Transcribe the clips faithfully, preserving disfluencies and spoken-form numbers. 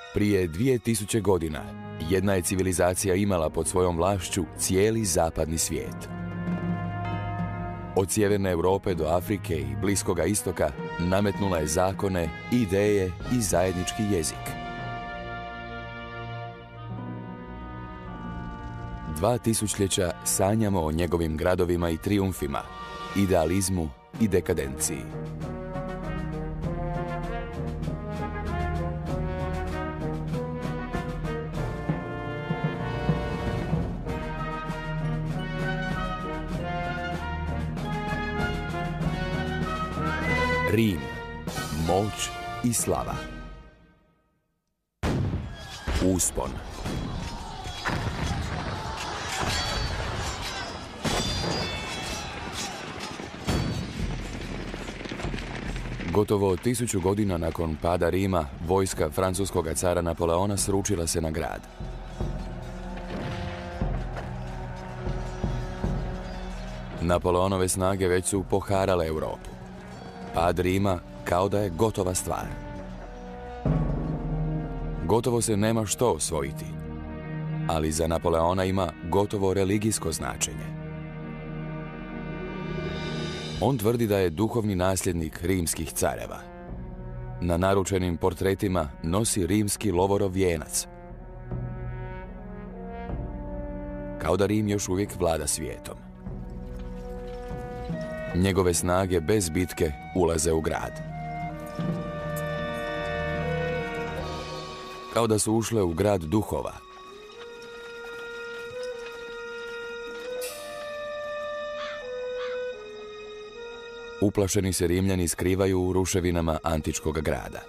Prije dvije tisuće godina jedna je civilizacija imala pod svojom vlašću cijeli zapadni svijet. Od sjeverne Europe do Afrike i Bliskoga istoka nametnula je zakone, ideje i zajednički jezik. Dva tisućljeća sanjamo o njegovim gradovima i trijumfima, idealizmu i dekadenciji. Rim, moć i slava. Uspon. Gotovo tisuću godina nakon pada Rima, vojska francuskog cara Napoleona sručila se na grad. Napoleonove snage već su poharale Europu. Pad Rima kao da je gotova stvar. Gotovo se nema što osvojiti, ali za Napoleona ima gotovo religijsko značenje. On tvrdi da je duhovni nasljednik rimskih careva. Na naručenim portretima nosi rimski lovorov vijenac. Kao da Rim još uvijek vlada svijetom. Njegove snage bez bitke ulaze u grad. Kao da su ušle u grad duhova. Uplašeni se Rimljani skrivaju u ruševinama antičkog grada.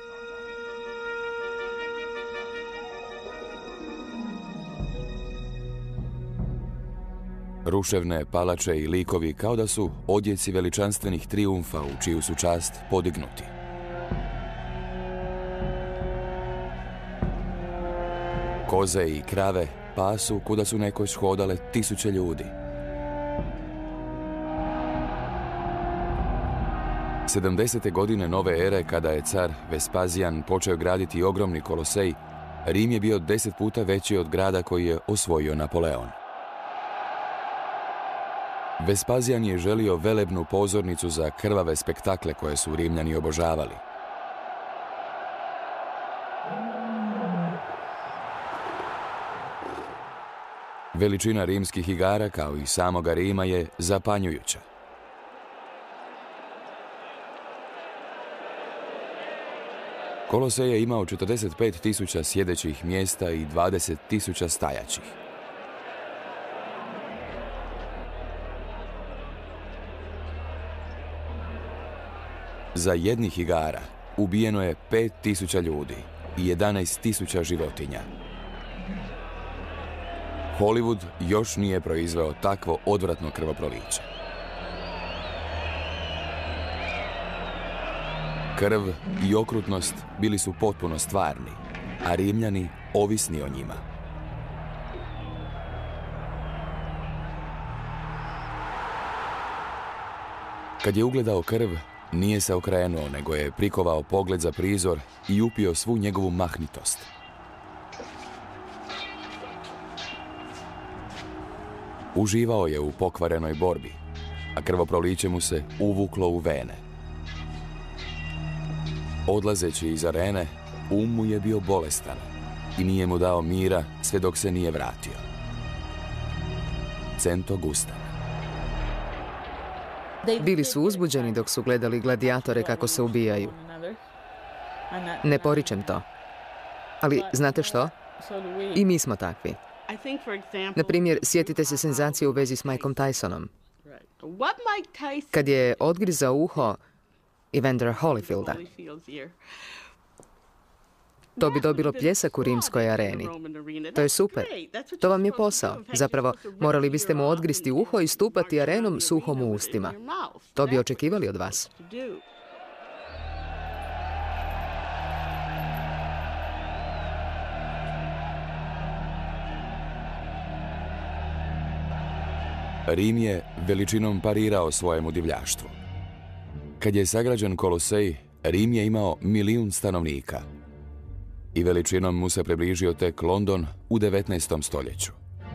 Ruševne palače i likovi kao da su odjeci veličanstvenih trijumfa u čiju su čast podignuti. Koze i krave pasu kuda su nekoć hodale tisuće ljudi. sedamdesete godine nove ere, kada je car Vespazijan počeo graditi ogromni kolosej, Rim je bio deset puta veći od grada koji je osvojio Napoleon. Vespazijan je želio velebnu pozornicu za krvave spektakle koje su Rimljani obožavali. Veličina rimskih igara, kao i samoga Rima, je zapanjujuća. Kolosej je imao četrdeset pet tisuća sjedećih mjesta i dvadeset tisuća stajaćih. Za jednih igara ubijeno je pet tisuća ljudi i jedanaest tisuća životinja. Hollywood još nije proizveo takvo odvratno krvoproliće. Krv i okrutnost bili su potpuno stvarni, a Rimljani ovisni o njima. Kad je ugledao krv, nije se okrenuo, nego je prikovao pogled za prizor i upio svu njegovu mahnitost. Uživao je u pokvarenoj borbi, a krvoproliće mu se uvuklo u vene. Odlazeći iz arene, um mu je bio bolestan i nije mu dao mira sve dok se nije vratio. Cento Gustan. Bili su uzbuđeni dok su gledali gladiatore kako se ubijaju. Ne poričem to. Ali znate što? I mi smo takvi. Na primjer, sjetite se senzacije u vezi s Mikeom Tysonom. Kad je odgrizao uho Evander Holyfielda. To bi dobilo pljesak u rimskoj areni. To je super. To vam je posao. Zapravo, morali biste mu odgristi uho i stupati arenom s uhom u ustima. To bi očekivali od vas. Rim je veličinom parirao svojemu divljaštvu. Kad je sagrađen Kolosej, Rim je imao milijun stanovnika. i veličinom mu se približio tek London u devetnaestom stoljeću.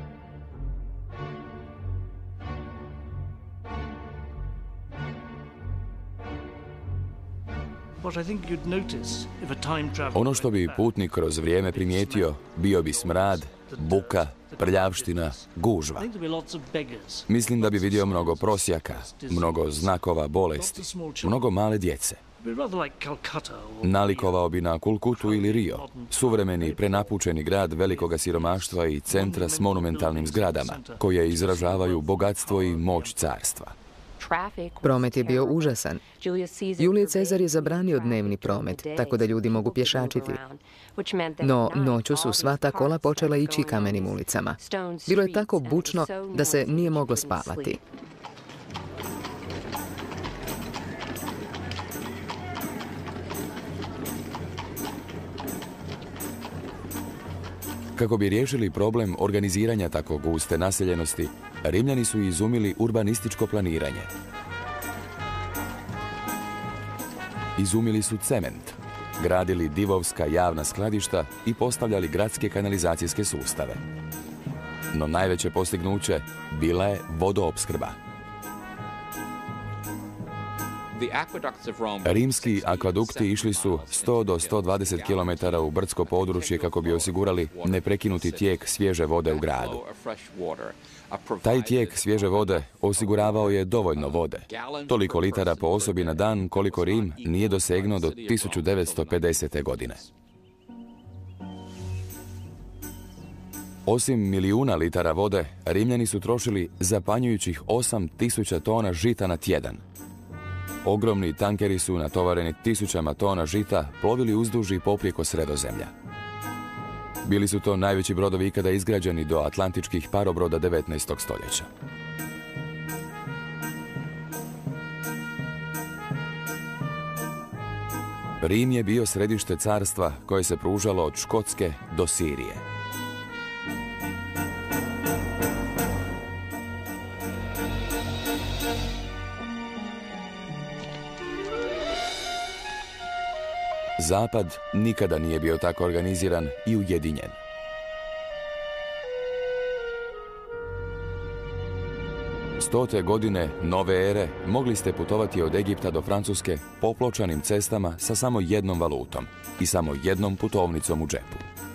Ono što bi putnik kroz vrijeme primijetio bio bi smrad, buka, prljavština, gužva. Mislim da bi vidio mnogo prosjaka, mnogo znakova bolesti, mnogo male djece. Nalikovao bi na Kulkutu ili Rio, suvremeni prenapučeni grad velikoga siromaštva i centra s monumentalnim zgradama, koje izražavaju bogatstvo i moć carstva. Promet je bio užasan. Julije Cezar je zabranio dnevni promet, tako da ljudi mogu pješačiti. No, noću su sva ta kola počela ići kamenim ulicama. Bilo je tako bučno da se nije moglo spavati. Kako bi riješili problem organiziranja tako guste naseljenosti, Rimljani su izumili urbanističko planiranje. Izumili su cement, gradili divovska javna skladišta i postavljali gradske kanalizacijske sustave. No najveće postignuće bila je vodoopskrba. Rimski akvadukti išli su sto do sto dvadeset kilometara u brdsko područje kako bi osigurali neprekinuti tijek svježe vode u gradu. Taj tijek svježe vode osiguravao je dovoljno vode, toliko litara po osobi na dan koliko Rim nije dosegnuo do tisuću devetsto pedesete. godine. Osim milijuna litara vode, Rimljani su trošili zapanjujućih osam tisuća tona žita na tjedan. Ogromni tankeri su natovareni tisućama tona žita plovili uzduž i poprijeko Sredozemlja. Bili su to najveći brodovi ikada izgrađeni do atlantičkih parobroda devetnaestog stoljeća. Rim je bio središte carstva koje se pružalo od Škotske do Sirije. Zapad nikada nije bio tako organiziran i ujedinjen. Stote godine nove ere mogli ste putovati od Egipta do Francuske popločanim cestama sa samo jednom valutom i samo jednom putovnicom u džepu.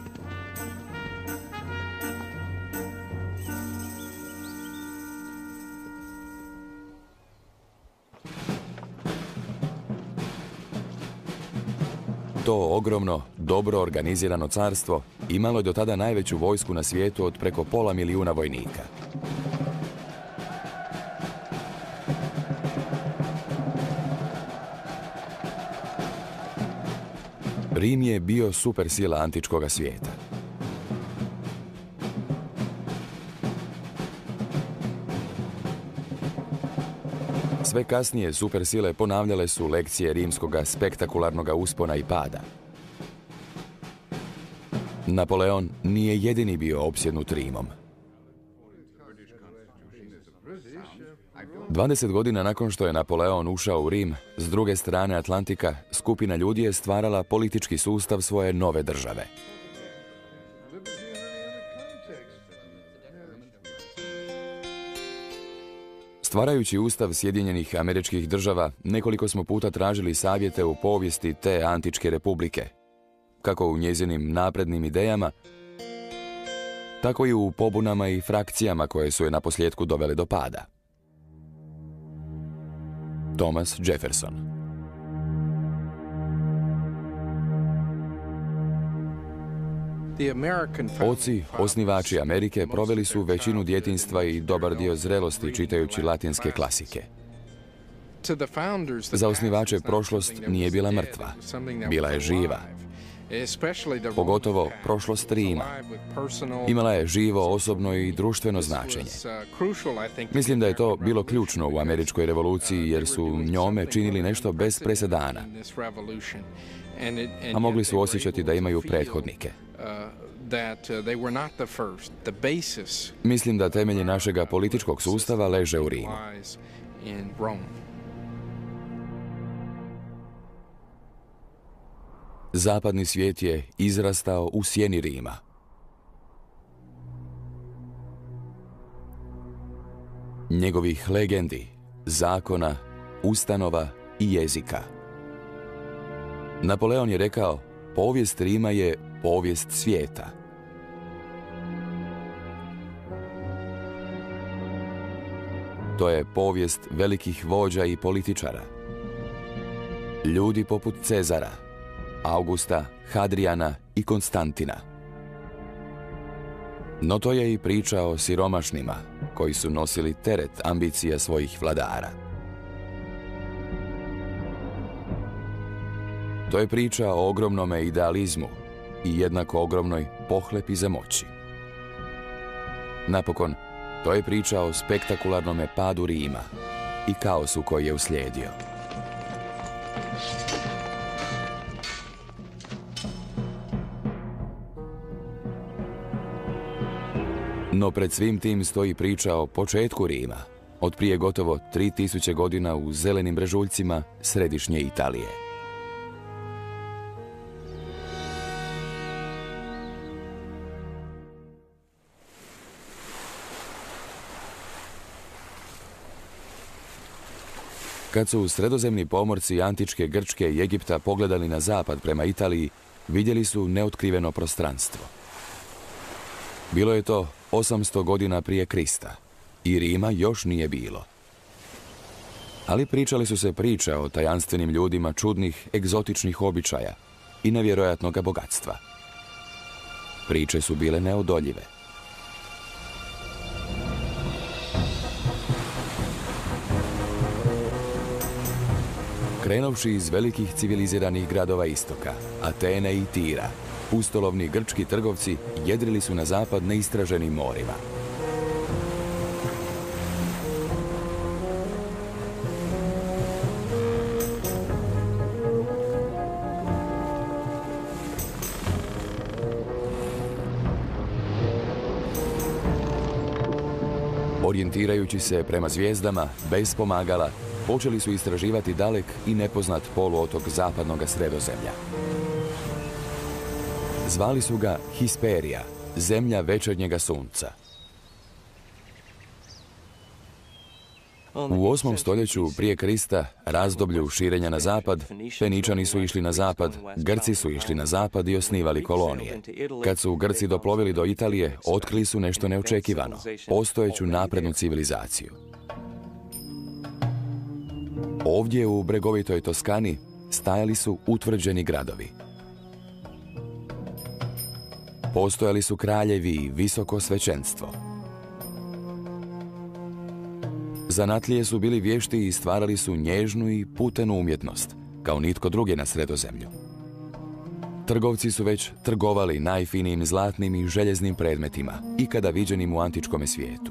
To ogromno, dobro organizirano carstvo imalo je do tada najveću vojsku na svijetu od preko pola milijuna vojnika. Rim je bio supersila antičkoga svijeta. Sve kasnije supersile ponavljale su lekcije rimskoga spektakularnog uspona i pada. Napoleon nije jedini bio opsjednut Rimom. dvadeset godina nakon što je Napoleon ušao u Rim, s druge strane Atlantika, skupina ljudi je stvarala politički sustav svoje nove države. Stvarajući ustav Sjedinjenih Američkih Država, nekoliko smo puta tražili savjete u povijesti te antičke republike, kako u njezinim naprednim idejama, tako i u pobunama i frakcijama koje su je naposljetku dovele do pada. Thomas Jefferson. Oci, osnivači Amerike, proveli su većinu djetinjstva i dobar dio zrelosti čitajući latinske klasike. Za osnivače prošlost nije bila mrtva, bila je živa. Pogotovo prošlost Rima. Imala je živo, osobno i društveno značenje. Mislim da je to bilo ključno u američkoj revoluciji jer su njome činili nešto bez presedana, a mogli su osjećati da imaju prethodnike. Mislim da temelji našega političkog sustava leže u Rimu. Zapadni svijet je izrastao u sjeni Rima. Njegovih legendi, zakona, ustanova i jezika. Napoleon je rekao, povijest Rima je povijest svijeta. To je povijest velikih vođa i političara. Ljudi poput Cezara, Augusta, Hadrijana i Konstantina. No to je i priča o siromašnima, koji su nosili teret ambicija svojih vladara. To je priča o ogromnome idealizmu i jednako ogromnoj pohlepi za moći. Napokon, to je priča o spektakularnome padu Rima i kaosu koji je uslijedio. No pred svim tim stoji priča o početku Rima, od prije gotovo tri tisuće godina u zelenim brežuljcima središnje Italije. Kad su sredozemni pomorci antičke Grčke i Egipta pogledali na zapad prema Italiji, vidjeli su neotkriveno prostranstvo. Bilo je to osamsto godina prije Krista i Rima još nije bilo. Ali pričali su se priče o tajanstvenim ljudima čudnih, egzotičnih običaja i nevjerojatnog bogatstva. Priče su bile neodoljive. Krenuvši iz velikih civiliziranih gradova istoka, Atene i Tira, pustolovni grčki trgovci jedrili su na zapad neistraženim morima. Orijentirajući se prema zvijezdama, bez pomagala, počeli su istraživati dalek i nepoznat poluotok zapadnog Sredozemlja. Zvali su ga Hisperija, zemlja večernjega sunca. U osmom stoljeću prije Krista, razdoblju širenja na zapad, Feničani su išli na zapad, Grci su išli na zapad i osnivali kolonije. Kad su Grci doplovili do Italije, otkrili su nešto neočekivano, postojeću naprednu civilizaciju. Ovdje u bregovitoj Toskani stajali su utvrđeni gradovi. Postojali su kraljevi i visoko svećenstvo. Zanatlije su bili vješti i stvarali su nježnu i putenu umjetnost, kao nitko drugi na Sredozemlju. Trgovci su već trgovali najfinijim zlatnim i željeznim predmetima, ikada viđenim u antičkome svijetu.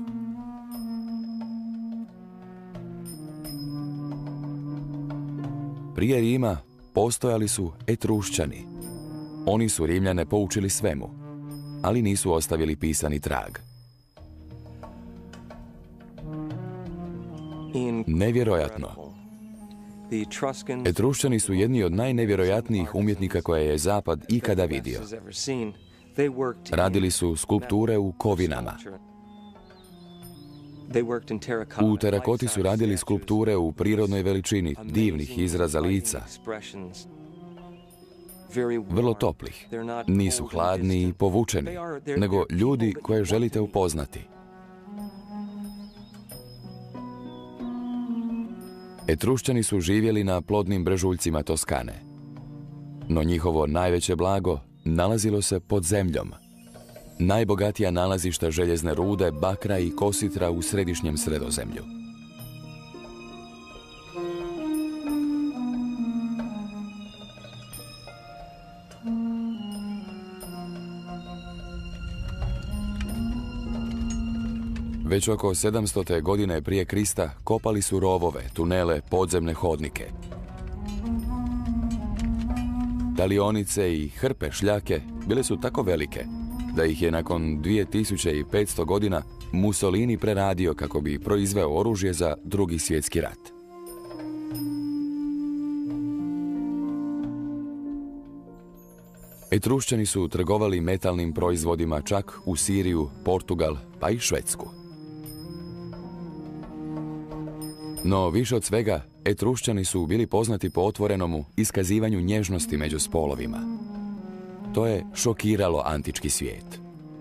Prije Rima postojali su Etrušćani. Oni su Rimljane poučili svemu, ali nisu ostavili pisani trag. Nevjerojatno. Etrušćani su jedni od najnevjerojatnijih umjetnika koje je Zapad ikada vidio. Radili su skulpture u kovinama. U terakoti su radili skulpture u prirodnoj veličini, divnih izraza lica, vrlo toplih. Nisu hladni i povučeni, nego ljudi koje želite upoznati. Etrušćani su živjeli na plodnim brežuljcima Toskane, no njihovo najveće blago nalazilo se pod zemljom. Najbogatija nalazišta željezne rude, bakra i kositra u središnjem Sredozemlju. Već oko sedamstote godine prije Krista kopali su rovove, tunele, podzemne hodnike. Talionice i hrpe šljake bile su tako velike da ih je nakon dvije tisuće petsto godina Mussolini preradio kako bi proizveo oružje za Drugi svjetski rat. Etrušćani su trgovali metalnim proizvodima čak u Siriju, Portugal pa i Švedsku. No više od svega, Etrušćani su bili poznati po otvorenomu iskazivanju nježnosti među spolovima. To je šokiralo antički svijet.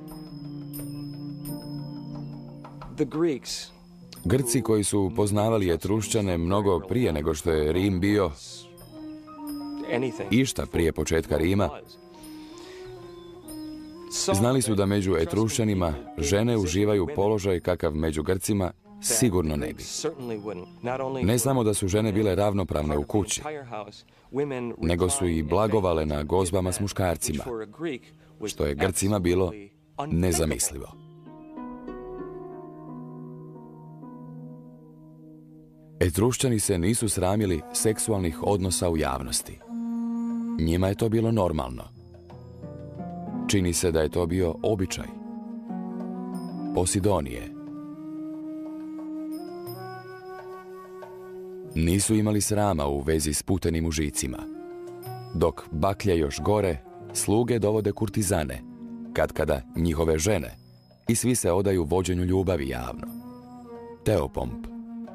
Grci koji su poznavali Etrušćane mnogo prije nego što je Rim bio išta prije početka Rima, znali su da među Etrušćanima žene uživaju položaj kakav među Grcima sigurno ne bi. Ne samo da su žene bile ravnopravne u kući, nego su i blagovale na gozbama s muškarcima, što je Grcima bilo nezamislivo. Etrušćani se nisu sramili seksualnih odnosa u javnosti. Njima je to bilo normalno. Čini se da je to bio običaj. Posidonije. Nisu imali srama u vezi s putenim mužicima. Dok baklje još gore, sluge dovode kurtizane, katkada njihove žene, i svi se odaju vođenju ljubavi javno. Teopomp.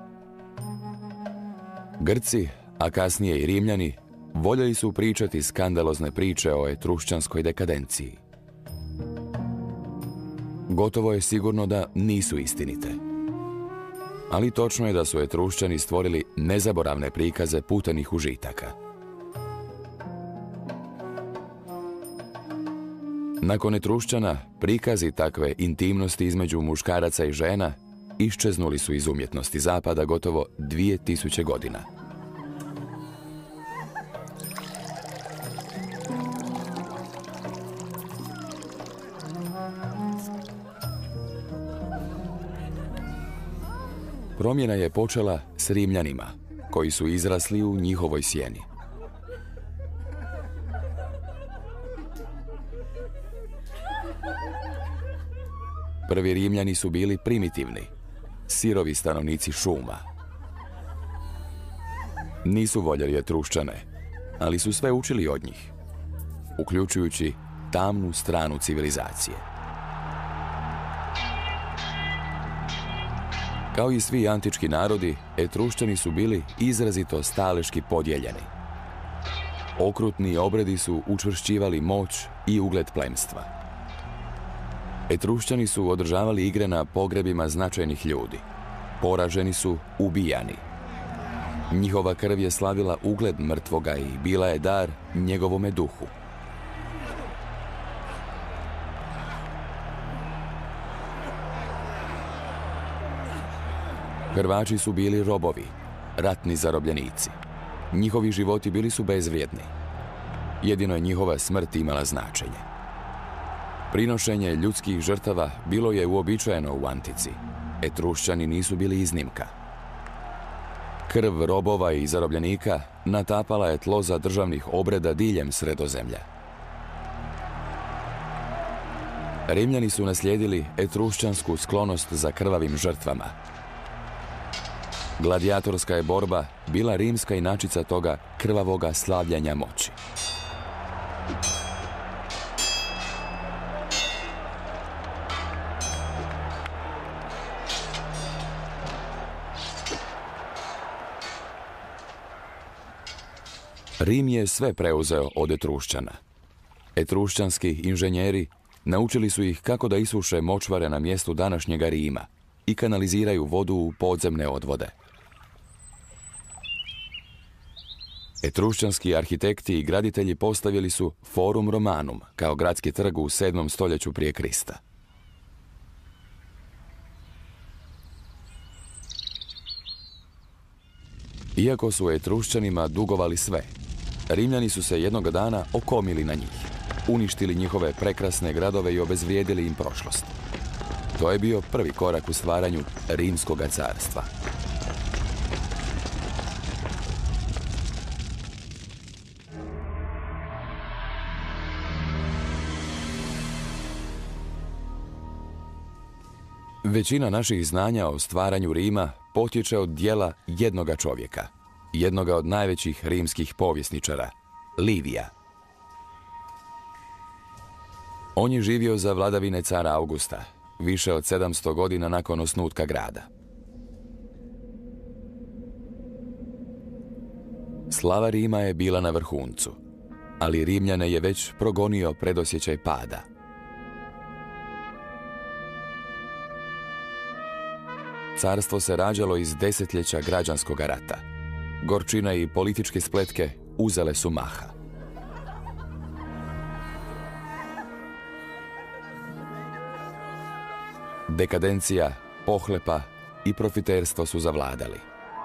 Grci, a kasnije i Rimljani, voljeli su pričati skandalozne priče o etrušćanskoj dekadenciji. Gotovo je sigurno da nisu istinite. Ali točno je da su Etrušćani stvorili nezaboravne prikaze putenih užitaka. Nakon Etrušćana, prikazi takve intimnosti između muškaraca i žena iščeznuli su iz umjetnosti zapada gotovo dvije tisuće godina. Promjena je počela s Rimljanima, koji su izrasli u njihovoj sjeni. Prvi Rimljani su bili primitivni, sirovi stanovnici šuma. Nisu voljeli Etrušćane, ali su sve učili od njih, uključujući tamnu stranu civilizacije. Kao i svi antički narodi, Etrušćani su bili izrazito staleški podijeljeni. Okrutni obredi su učvršćivali moć i ugled plemstva. Etrušćani su održavali igre na pogrebima značajnih ljudi. Poraženi su ubijani. Njihova krv je slavila ugled mrtvoga i bila je dar njegovome duhu. Hrvači su bili robovi, ratni zarobljenici. Njihovi životi bili su bezvrijedni. Jedino je njihova smrt imala značenje. Prinošenje ljudskih žrtava bilo je uobičajeno u antici. Etrušćani nisu bili iznimka. Krv robova i zarobljenika natapala je tlo za državnih obreda diljem Sredozemlja. Rimljani su naslijedili etrušćansku sklonost za krvavim žrtvama. Gladijatorska je borba bila rimska inačica toga krvavoga slavljanja moći. Rim je sve preuzeo od Etrušćana. Etrušćanski inženjeri naučili su ih kako da isuše močvare na mjestu današnjega Rima i kanaliziraju vodu u podzemne odvode. Etrušćanski arhitekti i graditelji postavili su Forum Romanum kao gradski trg u sedmom stoljeću prije Krista. Iako su Etrušćanima dugovali sve, Rimljani su se jednog dana okomili na njih, uništili njihove prekrasne gradove i obezvrijedili im prošlost. To je bio prvi korak u stvaranju Rimskoga carstva. Većina naših znanja o stvaranju Rima potječe od djela jednoga čovjeka, jednoga od najvećih rimskih povjesničara, Livija. On je živio za vladavine cara Augusta, više od sedamsto godina nakon osnutka grada. Slava Rima je bila na vrhuncu, ali Rimljane je već progonio predosjećaj pada. Carstvo se rađalo iz desetljeća građanskog rata. Gorčina i političke spletke uzele su maha. Dekadencija, pohlepa i profiterstvo su zavladali.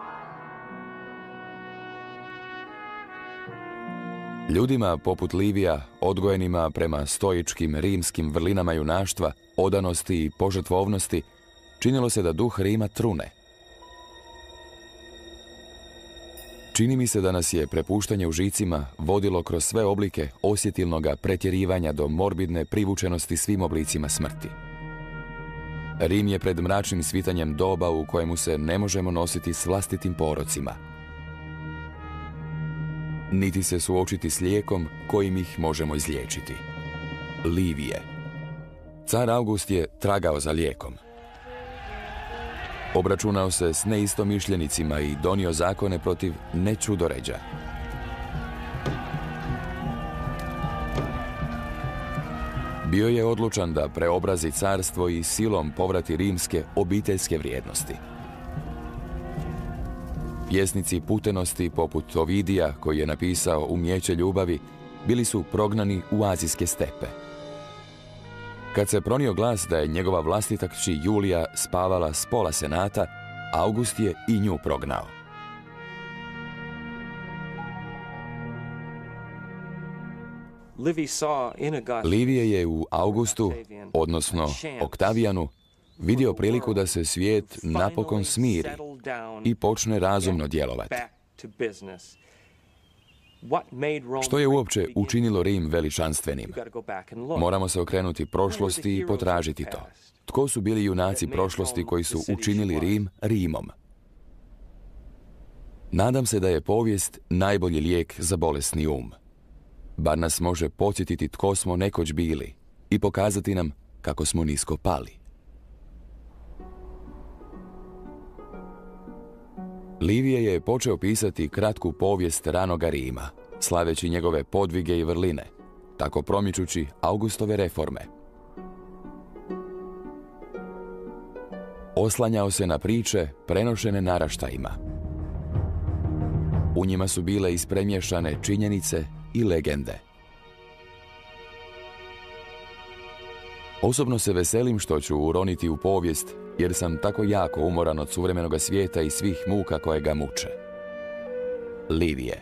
Ljudima poput Livija, odgojenima prema stoičkim rimskim vrlinama junaštva, odanosti i požrtvovnosti, činilo se da duh Rima trune. Čini mi se da nas je prepuštanje u žicima vodilo kroz sve oblike osjetilnoga pretjerivanja do morbidne privučenosti svim oblicima smrti. Rim je pred mračnim svitanjem doba u kojemu se ne možemo nositi s vlastitim porocima, niti se suočiti s lijekom kojim ih možemo izliječiti. Livije. Car August je tragao za lijekom. Obračunao se s neistomišljenicima i donio zakone protiv nečudoređa. Bio je odlučan da preobrazi carstvo i silom povrati rimske obiteljske vrijednosti. Pjesnici putenosti poput Ovidija, koji je napisao Umijeće ljubavi, bili su prognani u azijske stepe. Kad se pronio glas da je njegova vlastita kći Julija spavala s pola senata, August je i nju prognao. Livije je u Augustu, odnosno Oktavijanu, vidio priliku da se svijet napokon smiri i počne razumno djelovati. Što je uopće učinilo Rim veličanstvenim? Moramo se okrenuti prošlosti i potražiti to. Tko su bili junaci prošlosti koji su učinili Rim Rimom? Nadam se da je povijest najbolji lijek za bolesni um. Bar nas može podsjetiti tko smo nekoć bili i pokazati nam kako smo nisko pali. Livije je počeo pisati kratku povijest ranoga Rima, slaveći njegove podvige i vrline, tako promičući Augustove reforme. Oslanjao se na priče prenošene naraštajima. U njima su bile ispremješane činjenice i legende. Osobno se veselim što ću uroniti u povijest, jer sam tako jako umoran od suvremenog svijeta i svih muka koje ga muče. Livije.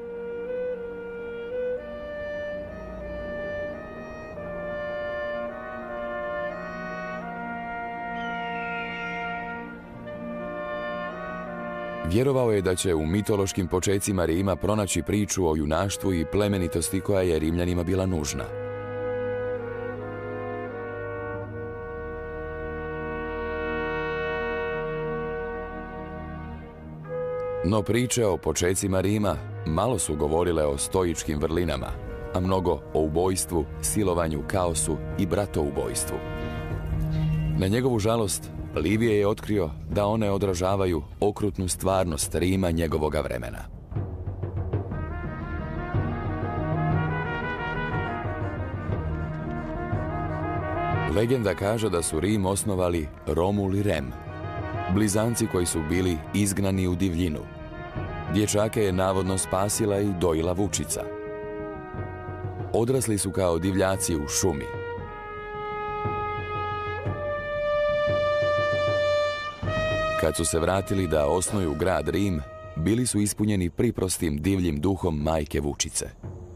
Vjerovao je da će u mitološkim počecima Rima pronaći priču o junaštvu i plemenitosti koja je Rimljanima bila nužna. No priče o počecima Rima malo su govorile o stoičkim vrlinama, a mnogo o ubojstvu, silovanju, kaosu i bratoubojstvu. Na njegovu žalost, Livije je otkrio da one odražavaju okrutnu stvarnost Rima njegovoga vremena. Legenda kaže da su Rim osnovali Romul i Rem, blizanci koji su bili izgnani u divljinu. Dječake je navodno spasila i dojila vučica. Odrasli su kao divljaci u šumi. Kad su se vratili da osnuju grad Rim, bili su ispunjeni priprostim divljim duhom majke vučice.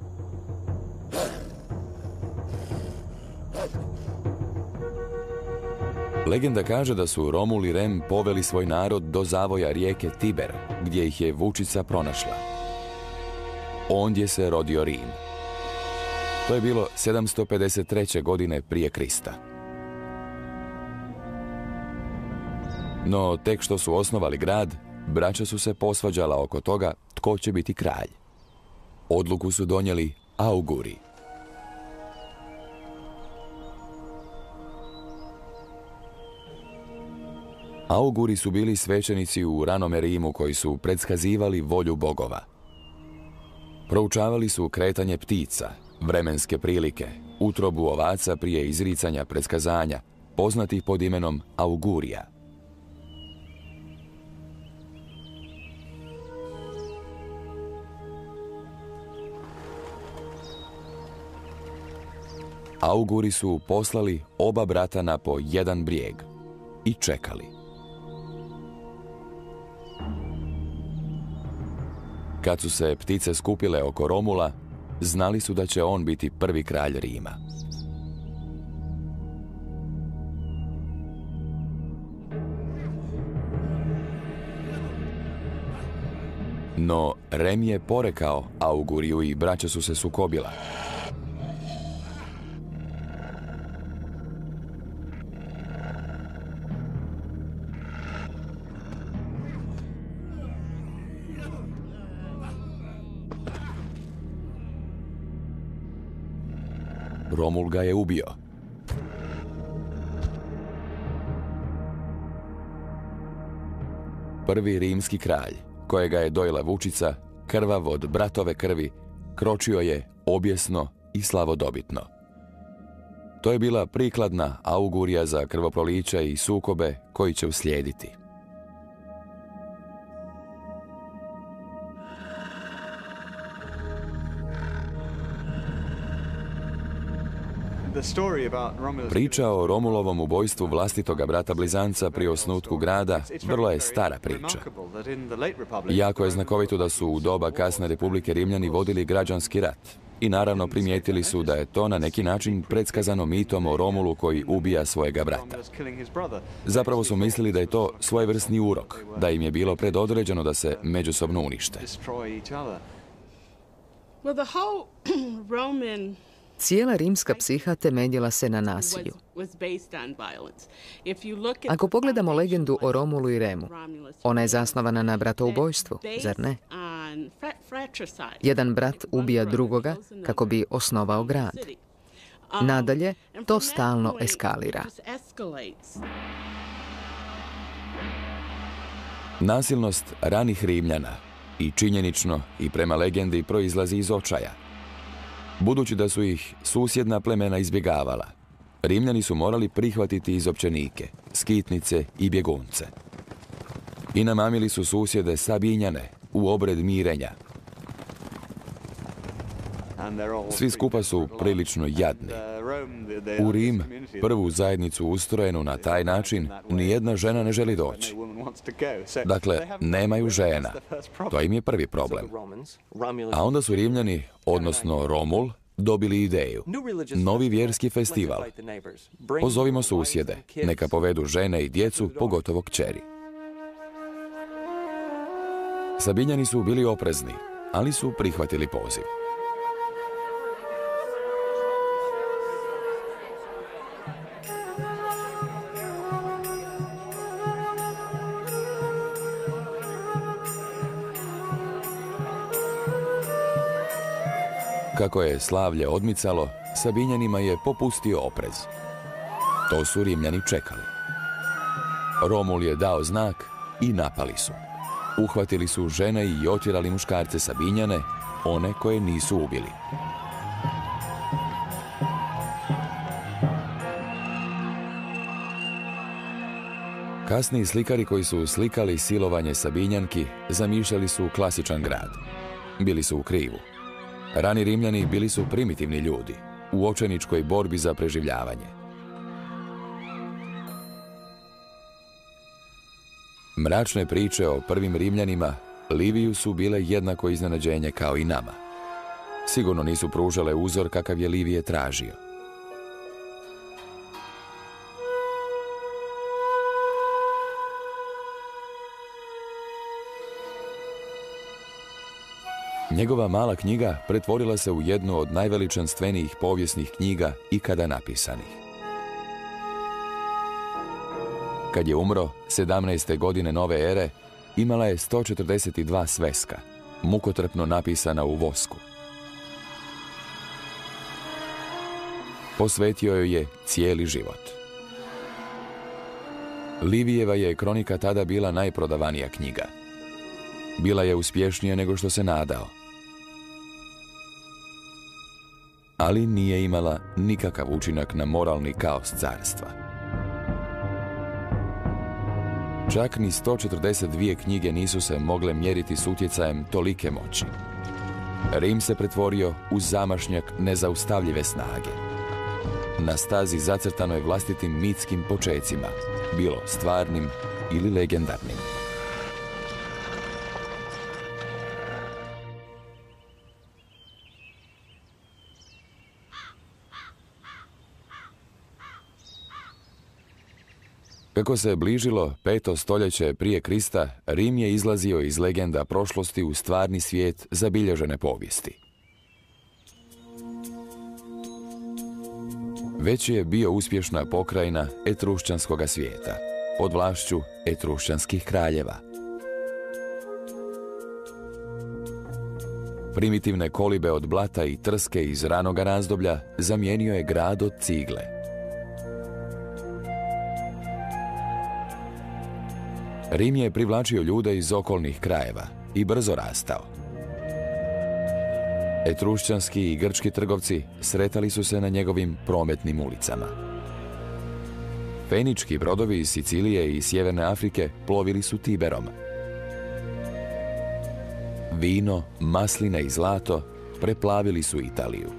Legenda kaže da su Romul i Rem poveli svoj narod do zavoja rijeke Tiber, gdje ih je vučica pronašla. Ondje se rodio Rim. To je bilo sedamsto pedeset treće godine prije Krista. No, tek što su osnovali grad, braća su se posvađala oko toga tko će biti kralj. Odluku su donijeli Auguri. Auguri su bili svećenici u ranome Rimu koji su predskazivali volju bogova. Proučavali su kretanje ptica, vremenske prilike, utrobu ovaca prije izricanja predskazanja, poznatih pod imenom augurija. Auguri su poslali oba brata na po jedan brijeg i čekali. Kad su se ptice skupile oko Romula, znali su da će on biti prvi kralj Rima. No, Rem je porekao Auguriju i braća su se sukobila. Romul ga je ubio. Prvi rimski kralj, kojega je dojela vučica, krvav od bratove krvi, kročio je objesno i slavodobitno. To je bila prikladna augurija za krvoproliće i sukobe koji će uslijediti. Priča o Romulovom ubojstvu vlastitoga brata blizanca pri osnutku grada vrlo je stara priča. Jako je znakovito da su u doba kasne Republike Rimljani vodili građanski rat i naravno primijetili su da je to na neki način predskazano mitom o Romulu koji ubija svojega brata. Zapravo su mislili da je to svojevrsni urok, da im je bilo predodređeno da se međusobno unište. Cijela rimska psiha temeljila se na nasilju. Ako pogledamo legendu o Romulu i Remu, ona je zasnovana na bratoubojstvu, zar ne? Jedan brat ubija drugoga kako bi osnovao grad. Nadalje, to stalno eskalira. Nasilnost ranih Rimljana i činjenično i prema legendi proizlazi iz očaja. Budući da su ih susjedna plemena izbjegavala, Rimljani su morali prihvatiti izopćenike, skitnice i bjegunce. I namamili su susjede Sabinjane u obred mirenja. Svi skupa su prilično jadni. U Rim, prvu zajednicu ustrojenu na taj način, nijedna žena ne želi doći. Dakle, nemaju žena. To im je prvi problem. A onda su Rimljani, odnosno Romul, dobili ideju. Novi vjerski festival. Pozovimo susjede, neka povedu žene i djecu, pogotovo kćeri. Sabinjani su bili oprezni, ali su prihvatili poziv. Kako je slavlje odmicalo, Sabinjanima je popustio oprez. To su Rimljani čekali. Romul je dao znak i napali su. Uhvatili su žene i otjerali muškarce Sabinjane, one koje nisu ubili. Kasniji slikari koji su slikali silovanje Sabinjanki zamišljali su klasičan grad. Bili su u krivu. Rani Rimljani bili su primitivni ljudi, u očajničkoj borbi za preživljavanje. Mračne priče o prvim Rimljanima Liviju su bile jednako iznenađenje kao i nama. Sigurno nisu pružale uzor kakav je Livije tražio. Njegova mala knjiga pretvorila se u jednu od najveličanstvenijih povijesnih knjiga ikada napisanih. Kad je umro, sedamnaeste godine nove ere, imala je sto četrdeset dva sveska, mukotrpno napisana u vosku. Posvetio joj je cijeli život. Livijeva je kronika tada bila najprodavanija knjiga. Bila je uspješnija nego što se nadao. Ali nije imala nikakav učinak na moralni kaos carstva. Čak ni sto četrdeset dvije knjige nisu se mogle mjeriti s utjecajem tolike moći. Rim se pretvorio u zamašnjak nezaustavljive snage. Na stazi zacrtanoj vlastitim mitskim počecima, bilo stvarnim ili legendarnim. Kako se bližilo peto stoljeće prije Krista, Rim je izlazio iz legenda prošlosti u stvarni svijet zabilježene povijesti. Već je bio uspješna pokrajina etrušćanskoga svijeta, pod vlašću etrušćanskih kraljeva. Primitivne kolibe od blata i trske iz ranoga razdoblja zamijenio je grad od cigle. Rim je privlačio ljude iz okolnih krajeva i brzo rastao. Etrušćanski i grčki trgovci sretali su se na njegovim prometnim ulicama. Fenički brodovi iz Sicilije i Sjeverne Afrike plovili su Tiberom. Vino, masline i zlato preplavili su Italiju.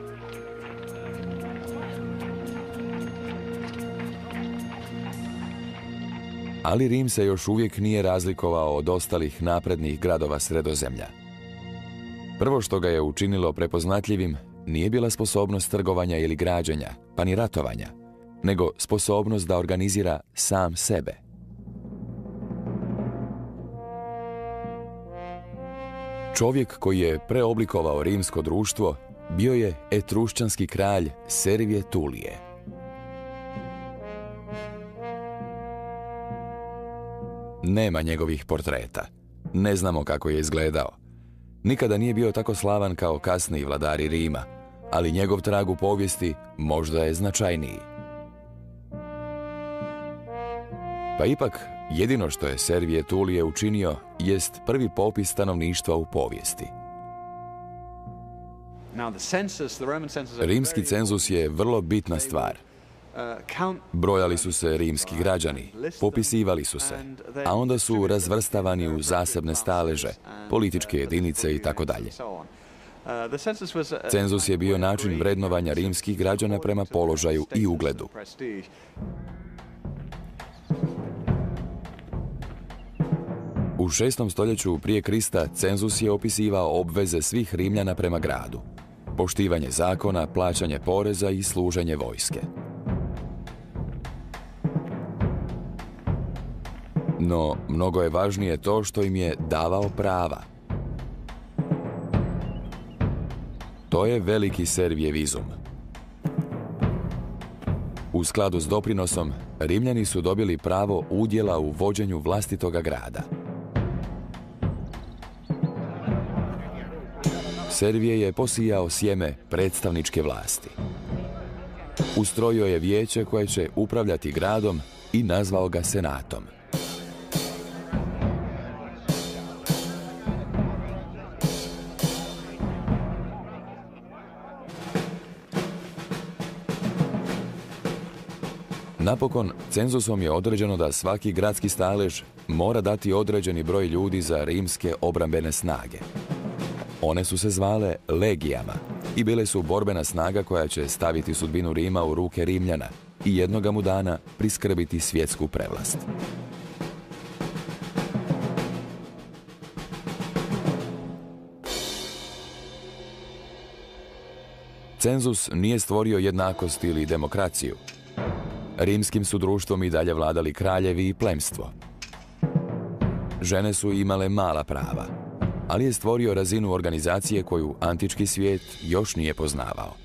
Ali Rim se još uvijek nije razlikovao od ostalih naprednih gradova Sredozemlja. Prvo što ga je učinilo prepoznatljivim nije bila sposobnost trgovanja ili građenja, pa ni ratovanja, nego sposobnost da organizira sam sebe. Čovjek koji je preoblikovao rimsko društvo bio je etrušćanski kralj Servije Tulije. Nema njegovih portreta. Ne znamo kako je izgledao. Nikada nije bio tako slavan kao kasniji vladari Rima, ali njegov trag u povijesti možda je značajniji. Pa ipak, jedino što je Servije Tulije učinio jest prvi popis stanovništva u povijesti. Rimski cenzus je vrlo bitna stvar. Brojali su se rimski građani, popisivali su se, a onda su razvrstavani u zasebne staleže, političke jedinice i tako dalje. Cenzus je bio način vrednovanja rimskih građana prema položaju i ugledu. U šestom stoljeću prije Krista cenzus je opisivao obveze svih Rimljana prema gradu, poštivanje zakona, plaćanje poreza i služenje vojske. No, mnogo je važnije to što im je davao prava. To je veliki Servijev izum. U skladu s doprinosom, Rimljani su dobili pravo udjela u vođenju vlastitoga grada. Servije je posijao sjeme predstavničke vlasti. Ustrojio je vijeće koje će upravljati gradom i nazvao ga senatom. Napokon, cenzusom je određeno da svaki gradski stalež mora dati određeni broj ljudi za rimske obrambene snage. One su se zvale legijama i bile su borbena snaga koja će staviti sudbinu Rima u ruke Rimljana i jednoga mu dana priskrbiti svjetsku prevlast. Cenzus nije stvorio jednakost ili demokraciju. Rimskim su društvom i dalje vladali kraljevi i plemstvo. Žene su imale mala prava, ali je stvorio razinu organizacije koju antički svijet još nije poznavao.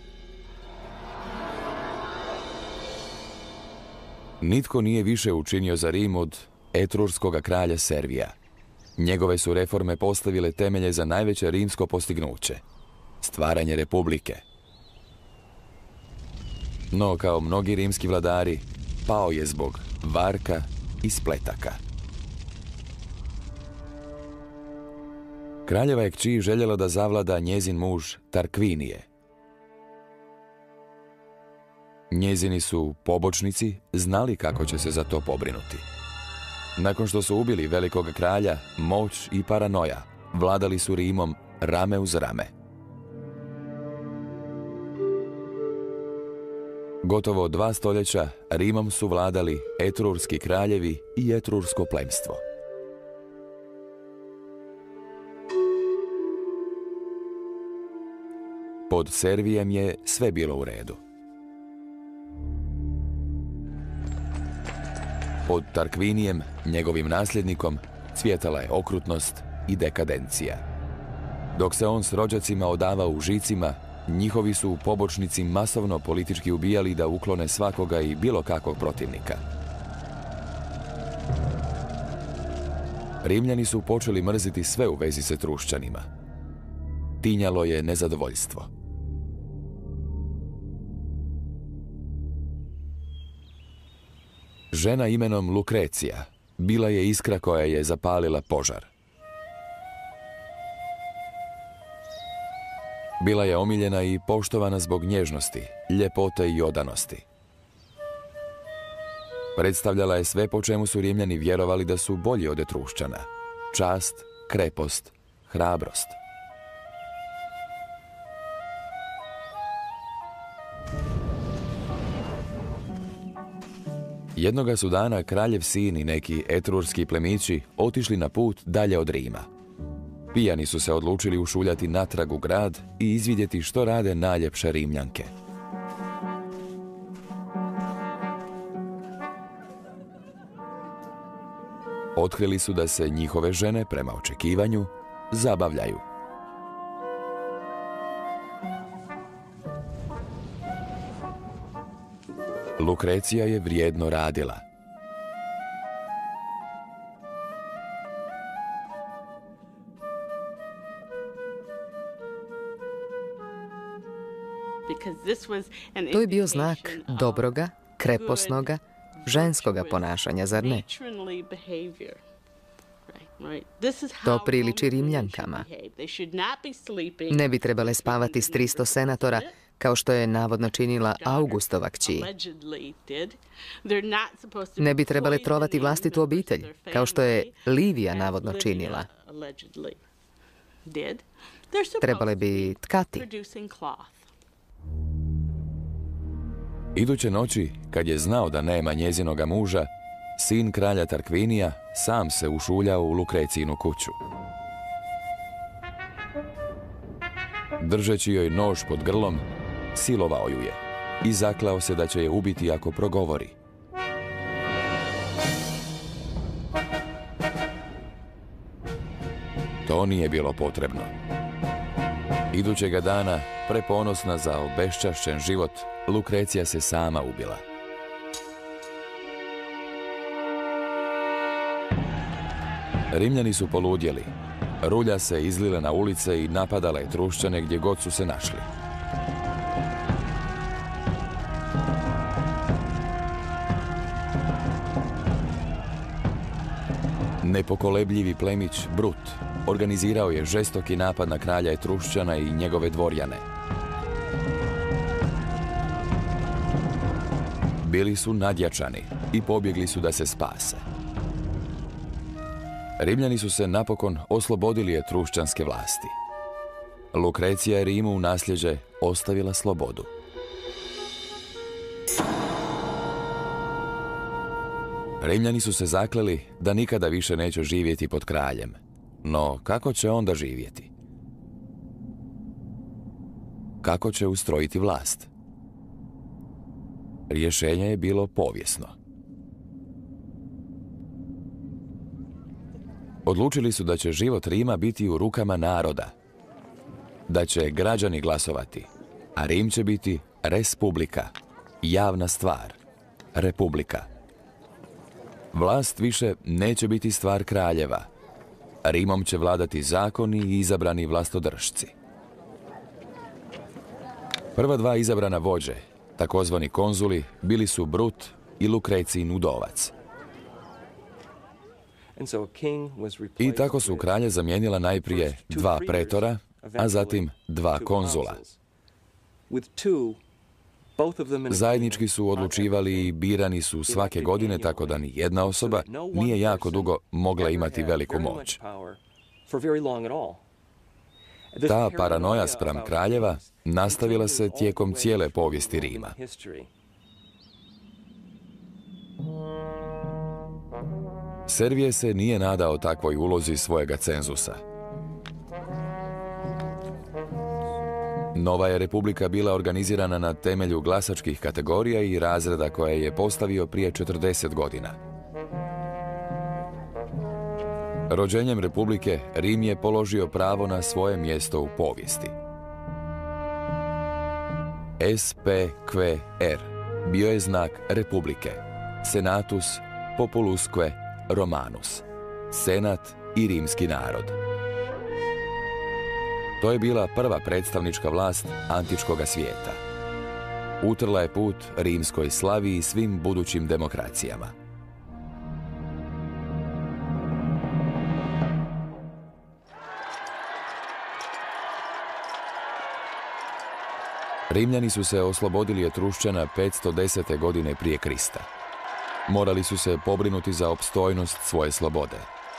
Nitko nije više učinio za Rim od etrurskoga kralja Servija. Njegove su reforme postavile temelje za najveće rimsko postignuće – stvaranje republike. No, kao mnogi rimski vladari, pao je zbog varka i spletaka. Kraljeva je kći željela da zavlada njezin muž Tarkvinije. Njezini su pobočnici znali kako će se za to pobrinuti. Nakon što su ubili velikog kralja, moć i paranoja vladali su Rimom rame uz rame. Gotovo dva stoljeća Rimom su vladali etrurski kraljevi i etrursko plemstvo. Pod Servijem je sve bilo u redu. Pod Tarkvinijem, njegovim nasljednikom, cvjetala je okrutnost i dekadencija. Dok se on s rođacima odavao u žicima, njihovi su pobočnici masovno politički ubijali da uklone svakoga i bilo kakvog protivnika. Rimljani su počeli mrziti sve u vezi s Etrušćanima. Tinjalo je nezadovoljstvo. Žena imenom Lukrecija bila je iskra koja je zapalila požar. Bila je omiljena i poštovana zbog nježnosti, ljepote i odanosti. Predstavljala je sve po čemu su Rimljani vjerovali da su bolji od Etrušćana. Čast, krepost, hrabrost. Jednoga su dana kraljev sin i neki etrurski plemići otišli na put dalje od Rima. Pijani su se odlučili ušuljati natrag u grad i izvidjeti što rade najljepše Rimljanke. Otkrili su da se njihove žene, prema očekivanju, zabavljaju. Lukrecija je vrijedno radila. To je bio znak dobroga, kreposnoga, ženskoga ponašanja, zar ne? To priliči Rimljankama. Ne bi trebale spavati s tristo senatora, kao što je navodno činila Augustova kći. Ne bi trebale trovati vlastitu obitelj, kao što je Livija navodno činila. Trebale bi tkati. Iduće noći, kad je znao da nema njezinoga muža, sin kralja Tarkvinija sam se ušuljao u Lukrecijinu kuću. Držeći joj nož pod grlom, silovao ju je i zaklao se da će je ubiti ako progovori. To nije bilo potrebno. Idućega dana, preponosna za obeščašćen život, Lukrecija se sama ubila. Rimljani su poludjeli. Rulja se izlile na ulice i napadala Etrušćane gdje god su se našli. Nepokolebljivi plemić Brut organizirao je žestoki napad na kralja Etrušćana i njegove dvorjane. Bili su nadjačani i pobjegli su da se spase. Rimljani su se napokon oslobodili etrušćanske vlasti. Lukrecija je Rimu u nasljeđe ostavila slobodu. Rimljani su se zakleli da nikada više neće živjeti pod kraljem. No, kako će onda živjeti? Kako će ustrojiti vlast? Rješenje je bilo povijesno. Odlučili su da će život Rima biti u rukama naroda, da će građani glasovati, a Rim će biti respublika, javna stvar, republika. Vlast više neće biti stvar kraljeva. Rimom će vladati zakoni i izabrani vlastodržci. Prva dva izabrana vođe, takozvani konzuli, bili su Brut i Lukrecijin udovac. I tako su kralje zamijenila najprije dva pretora, a zatim dva konzula. Zajednički su odlučivali i birani su svake godine, tako da ni jedna osoba nije jako dugo mogla imati veliku moć. Ta paranoja spram kraljeva nastavila se tijekom cijele povijesti Rima. Servije se nije nadao takvoj ulozi svojega cenzusa. Nova je republika bila organizirana na temelju glasačkih kategorija i razreda koje je postavio prije četrdeset godina. Rođenjem republike, Rim je položio pravo na svoje mjesto u povijesti. S P Q R bio je znak republike, Senatus Populusque Romanus, senat i rimski narod. To je bila prva predstavnička vlast antičkoga svijeta. Utrla je put rimskoj slavi i svim budućim demokracijama. Rimljani su se oslobodili Etrušćana petsto desete. godine prije Krista. Morali su se pobrinuti za opstojnost svoje slobode.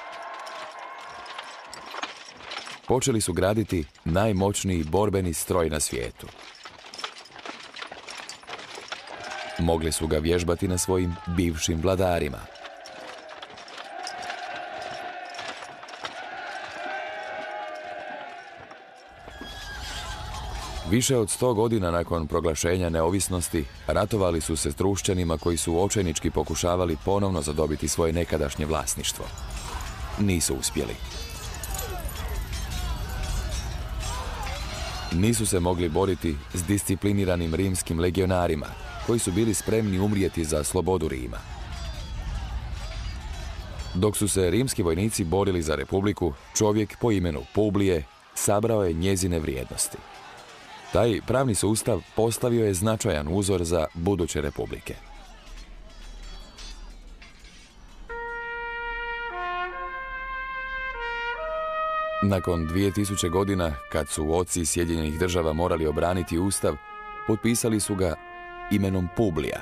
Počeli su graditi najmoćniji borbeni stroj na svijetu. Mogli su ga vježbati na svojim bivšim vladarima. Više od sto godina nakon proglašenja neovisnosti ratovali su se s Etrušćanima koji su očajnički pokušavali ponovno zadobiti svoje nekadašnje vlasništvo. Nisu uspjeli. Nisu se mogli boriti s discipliniranim rimskim legionarima, koji su bili spremni umrijeti za slobodu Rima. Dok su se rimski vojnici borili za republiku, čovjek po imenu Publije sabrao je njezine vrijednosti. Taj pravni sustav postavio je značajan uzor za buduće republike. Nakon dvije tisuće godina, kad su oci Sjedinjenih država morali obraniti ustav, potpisali su ga imenom Publija.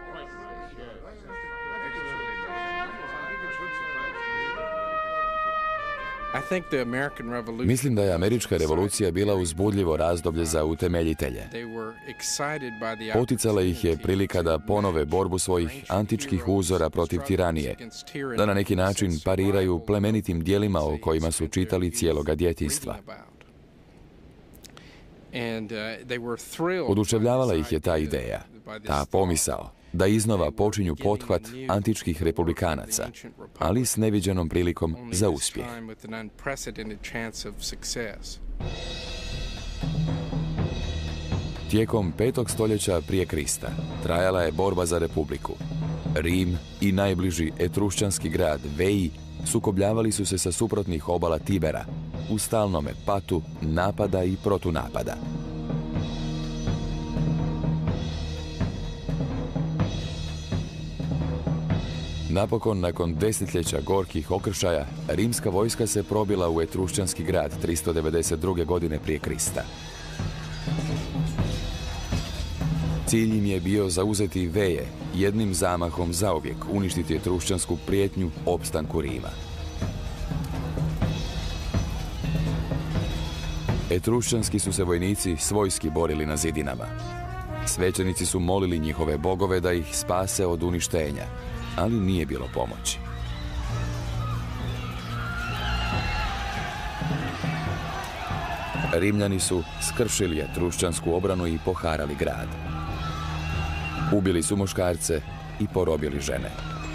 Mislim da je američka revolucija bila uzbudljivo razdoblje za utemeljitelje. Poticala ih je prilika da ponove borbu svojih antičkih uzora protiv tiranije, da na neki način pariraju plemenitim dijelima o kojima su čitali cijeloga djetinjstva. Oduševljavala ih je ta ideja, ta pomisao, da iznova počinju pothvat antičkih republikanaca, ali s neviđenom prilikom za uspjeh. Tijekom petog stoljeća prije Krista trajala je borba za republiku. Rim i najbliži etrušćanski grad Veii sukobljavali su se sa suprotnih obala Tibera, u stalnome patu napada i protunapada. Napokon, nakon desetljeća gorkih okršaja, rimska vojska se probila u etrušćanski grad tristo devedeset druge. godine prije Krista. Cilj im je bio zauzeti Veje, jednim zamahom zauvijek uništiti etrušćansku prijetnju opstanku Rima. Etrušćanski su se vojnici svojski borili na zidinama. Svećenici su molili njihove bogove da ih spase od uništenja, ali nije bilo pomoći. Rimljani su skršili etrušćansku obranu i poharali grad. Ubili su muškarce i porobili žene.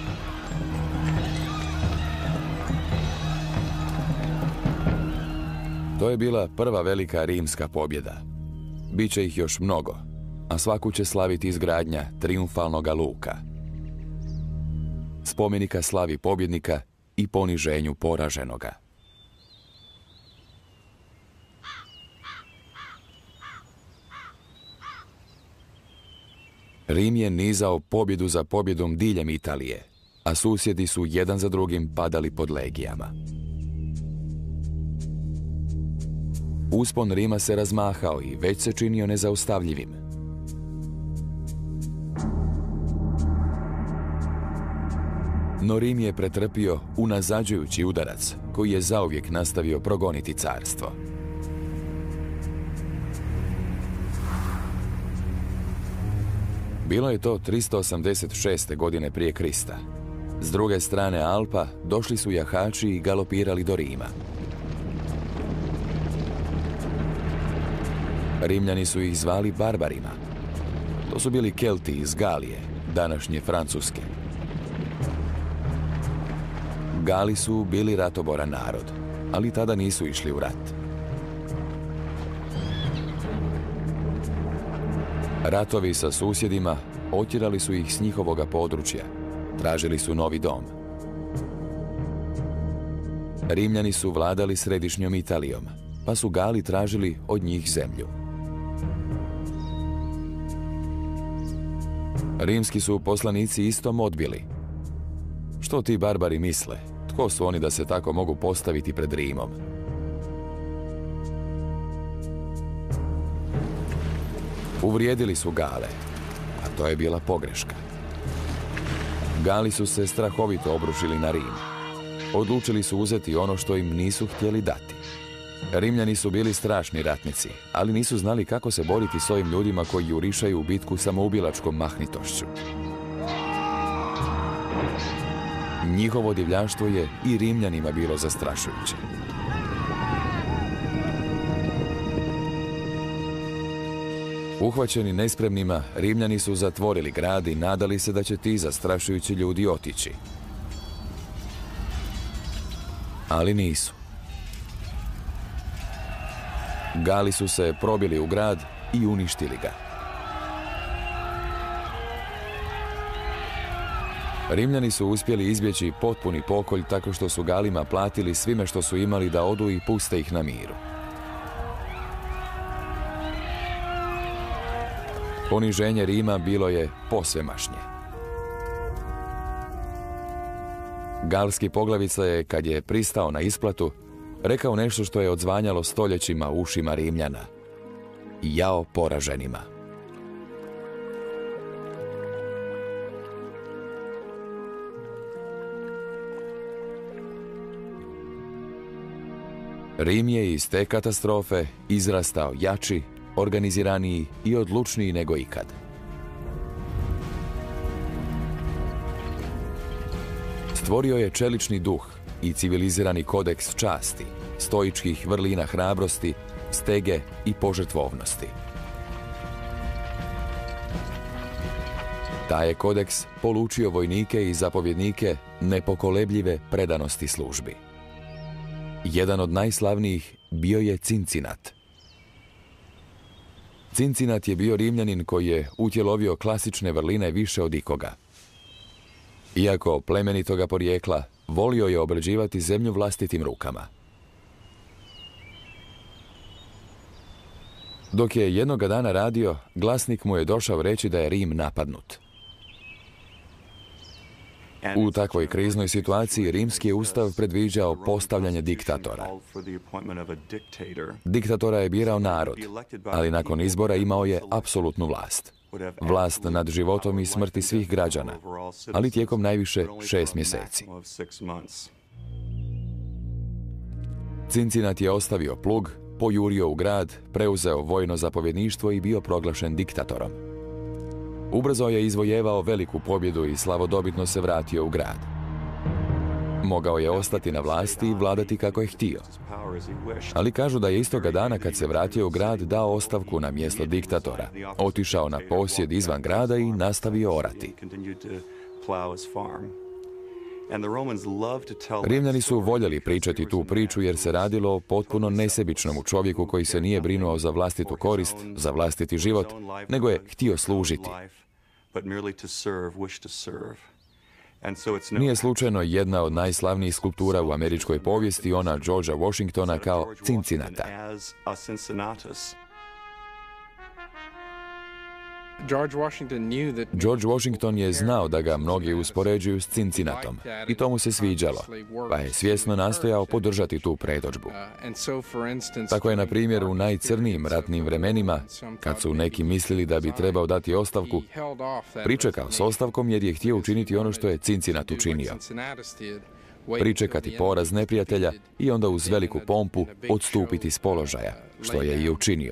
To je bila prva velika rimska pobjeda. Biće ih još mnogo, a svaku će slaviti izgradnja triumfalnoga luka. Spomenika slavi pobjednika i poniženju poraženoga. Rim je nizao pobjedu za pobjedom diljem Italije, a susjedi su jedan za drugim padali pod legijama. Uspon Rima se razmahao i već se činio nezaustavljivim. No Rim je pretrpio unazađujući udarac koji je zauvijek nastavio progoniti carstvo. Bilo je to tristo osamdeset šeste. godine prije Krista. S druge strane Alpa došli su jahači i galopirali do Rima. Rimljani su ih zvali barbarima. To su bili Kelti iz Galije, današnje Francuske. Gali su bili ratoboran narod, ali tada nisu išli u rat. Ratovi sa susjedima otjerali su ih s njihovoga područja, tražili su novi dom. Rimljani su vladali središnjom Italijom, pa su Gali tražili od njih zemlju. Rimski su poslanici istom odbili. Što ti barbari misle? Tko su oni da se tako mogu postaviti pred Rimom? Uvrijedili su Gale, a to je bila pogreška. Gali su se strahovito obrušili na Rim. Odlučili su uzeti ono što im nisu htjeli dati. Rimljani su bili strašni ratnici, ali nisu znali kako se boriti s ovim ljudima koji jurišaju u bitku samoubilačkom mahnitošću. Njihovo divljaštvo je i Rimljanima bilo zastrašujuće. Uhvaćeni nespremnima, Rimljani su zatvorili grad i nadali se da će ti zastrašujući ljudi otići. Ali nisu. Gali su se probili u grad i uništili ga. Rimljani su uspjeli izbjeći potpuni pokolj tako što su Galima platili svime što su imali da odu i puste ih na miru. Poniženje Rima bilo je posvemašnje. Galski poglavica je, kad je pristao na isplatu, rekao nešto što je odzvanjalo stoljećima u ušima Rimljana. Jao poraženima. Rim je iz te katastrofe izrastao jači, organiziraniji i odlučniji nego ikad. Stvorio je čelični duh i civilizirani kodeks časti, stoičkih vrlina hrabrosti, stege i požrtvovnosti. Taj je kodeks polučio vojnike i zapovjednike nepokolebljive predanosti službi. Jedan od najslavnijih bio je Cincinat. Cincinat je bio Rimljanin koji je utjelovio klasične vrline više od ikoga. Iako plemenitoga porijekla, volio je obrađivati zemlju vlastitim rukama. Dok je jednoga dana radio, glasnik mu je došao reći da je Rim napadnut. U takvoj kriznoj situaciji rimski je ustav predviđao postavljanje diktatora. Diktatora je birao narod, ali nakon izbora imao je apsolutnu vlast. Vlast nad životom i smrti svih građana, ali tijekom najviše šest mjeseci. Cincinat je ostavio plug, pojurio u grad, preuzeo vojno zapovjedništvo i bio proglašen diktatorom. Ubrzo je izvojevao veliku pobjedu i slavodobitno se vratio u grad. Mogao je ostati na vlasti i vladati kako je htio. Ali kažu da je istoga dana kad se vratio u grad dao ostavku na mjesto diktatora, otišao na posjed izvan grada i nastavio orati. Rimljani su voljeli pričati tu priču jer se radilo o potpuno nesebičnom čovjeku koji se nije brinuo za vlastitu korist, za vlastiti život, nego je htio služiti. Nije slučajno jedna od najslavnijih skulptura u američkoj povijesti ona Georgea Washingtona kao Cincinata. George Washington je znao da ga mnogi uspoređuju s Cincinnatom i to mu se sviđalo, pa je svjesno nastojao podržati tu predodžbu. Tako je, na primjer, u najcrnijim ratnim vremenima, kad su neki mislili da bi trebao dati ostavku, pričekao s ostavkom jer je htio učiniti ono što je Cincinnat učinio. Pričekati poraz neprijatelja i onda uz veliku pompu odstupiti s položaja, što je i učinio.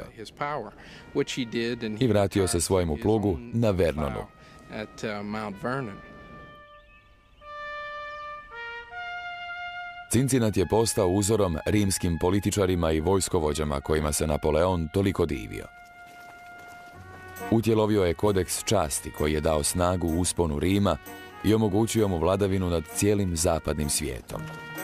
I vratio se svojemu plugu na Vernonu. Cincinnat je postao uzorom rimskim političarima i vojskovođama kojima se Napoleon toliko divio. Utjelovio je kodeks časti koji je dao snagu usponu Rima i omogućio mu vladavinu nad cijelim zapadnim svijetom.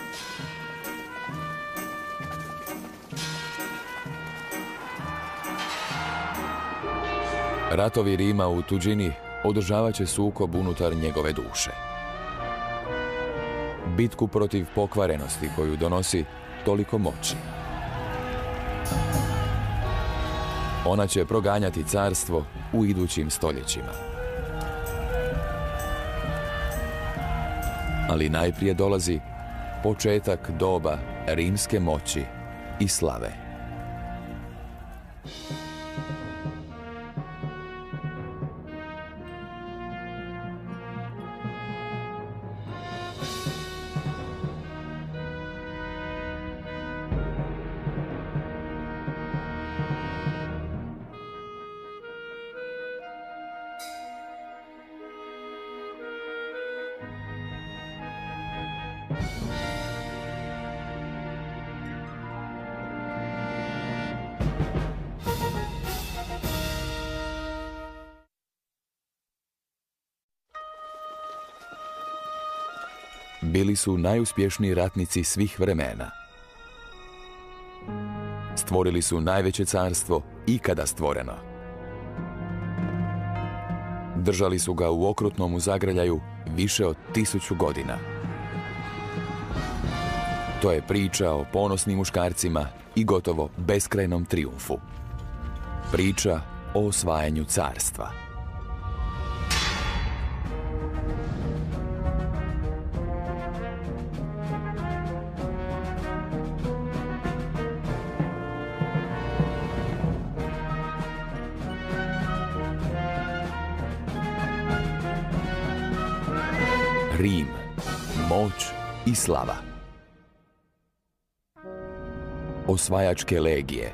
Ratovi Rima u tuđini održavat će sukob unutar njegove duše. Bitku protiv pokvarenosti koju donosi toliko moći. Ona će proganjati carstvo u idućim stoljećima. Ali najprije dolazi početak doba rimske moći i slave. Bili su najuspješniji ratnici svih vremena. Stvorili su najveće carstvo ikada stvoreno. Držali su ga u okrutnom zagrljaju više od tisuću godina. To je priča o ponosnim muškarcima i gotovo beskrajnom trijumfu. Priča o osvajanju carstva. Rim, moć i slava. Osvajačke legije.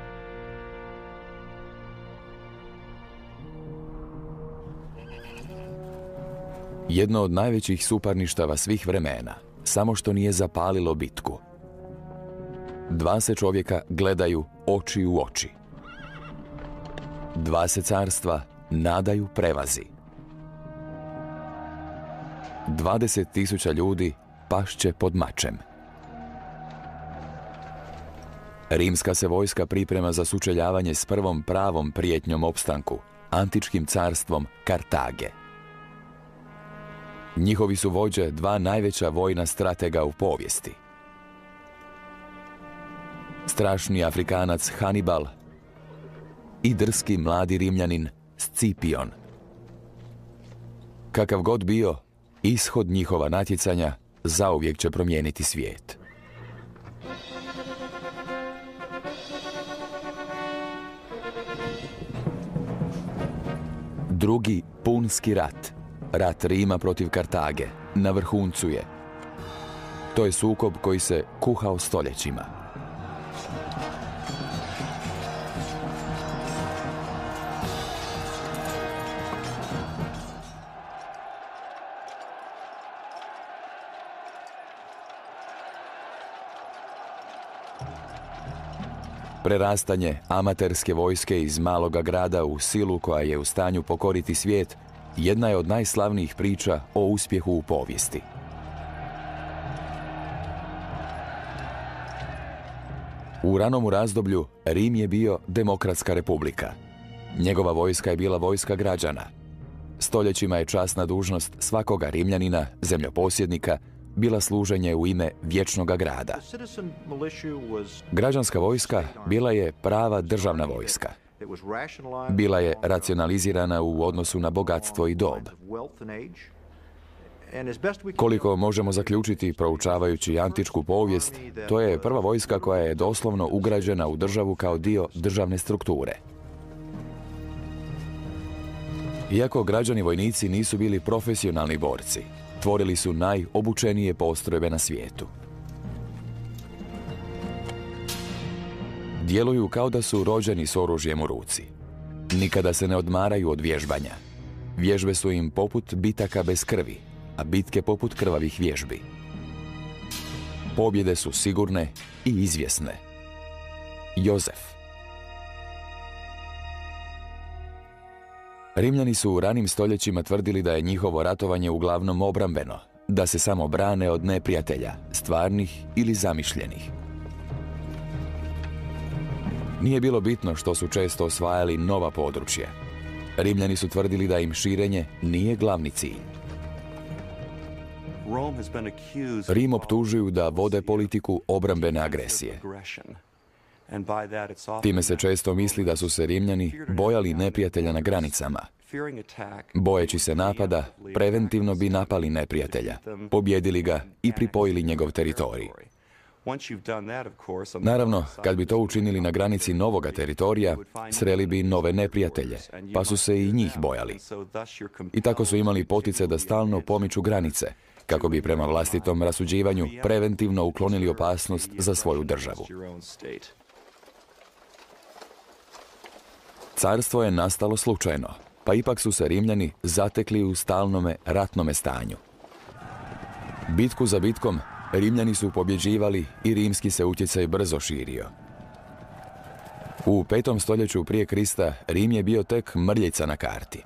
Jedno od najvećih suparništava svih vremena, samo što nije zapalilo bitku. Dva se čovjeka gledaju oči u oči. Dva se carstva nadaju prevazi. Dvadeset tisuća ljudi pašće pod mačem. Rimska se vojska priprema za sučeljavanje s prvom pravom prijetnjom opstanku, antičkim carstvom Kartage. Njihovi su vođe dva najveća vojna stratega u povijesti. Strašni Afrikanac Hannibal i drski mladi Rimljanin Scipion. Kakav god bio, ishod njihova natjecanja zauvijek će promijeniti svijet. Drugi punski rat, rat Rima protiv Kartage, na vrhuncu je. To je sukob koji se kuhao stoljećima. Prerastanje amaterske vojske iz maloga grada u silu koja je u stanju pokoriti svijet jedna je od najslavnijih priča o uspjehu u povijesti. U ranom razdoblju Rim je bio demokratska republika. Njegova vojska je bila vojska građana. Stoljećima je časna dužnost svakoga Rimljanina, zemljoposjednika, bila služenje u ime vječnoga grada. Građanska vojska bila je prava državna vojska. Bila je racionalizirana u odnosu na bogatstvo i dob. Koliko možemo zaključiti proučavajući antičku povijest, to je prva vojska koja je doslovno ugrađena u državu kao dio državne strukture. Iako građani vojnici nisu bili profesionalni borci, tvorili su najobučenije postrojbe na svijetu. Djeluju kao da su rođeni s oružjem u ruci. Nikada se ne odmaraju od vježbanja. Vježbe su im poput bitaka bez krvi, a bitke poput krvavih vježbi. Pobjede su sigurne i izvjesne. Jozef. Rimljani su u ranim stoljećima tvrdili da je njihovo ratovanje uglavnom obrambeno, da se samo brane od neprijatelja, stvarnih ili zamišljenih. Nije bilo bitno što su često osvajali nova područja. Rimljani su tvrdili da im širenje nije glavni cilj. Rim optužuju da vode politiku obrambene agresije. Time se često misli da su se Rimljani bojali neprijatelja na granicama. Bojeći se napada, preventivno bi napali neprijatelja, pobjedili ga i pripojili njegov teritorij. Naravno, kad bi to učinili na granici novoga teritorija, sreli bi nove neprijatelje, pa su se i njih bojali. I tako su imali potice da stalno pomiču granice, kako bi prema vlastitom rasuđivanju preventivno uklonili opasnost za svoju državu. Carstvo je nastalo slučajno, pa ipak su se Rimljani zatekli u stalnome ratnome stanju. Bitku za bitkom Rimljani su pobjeđivali i rimski se utjecaj brzo širio. U petom stoljeću prije Krista Rim je bio tek mrljica na karti.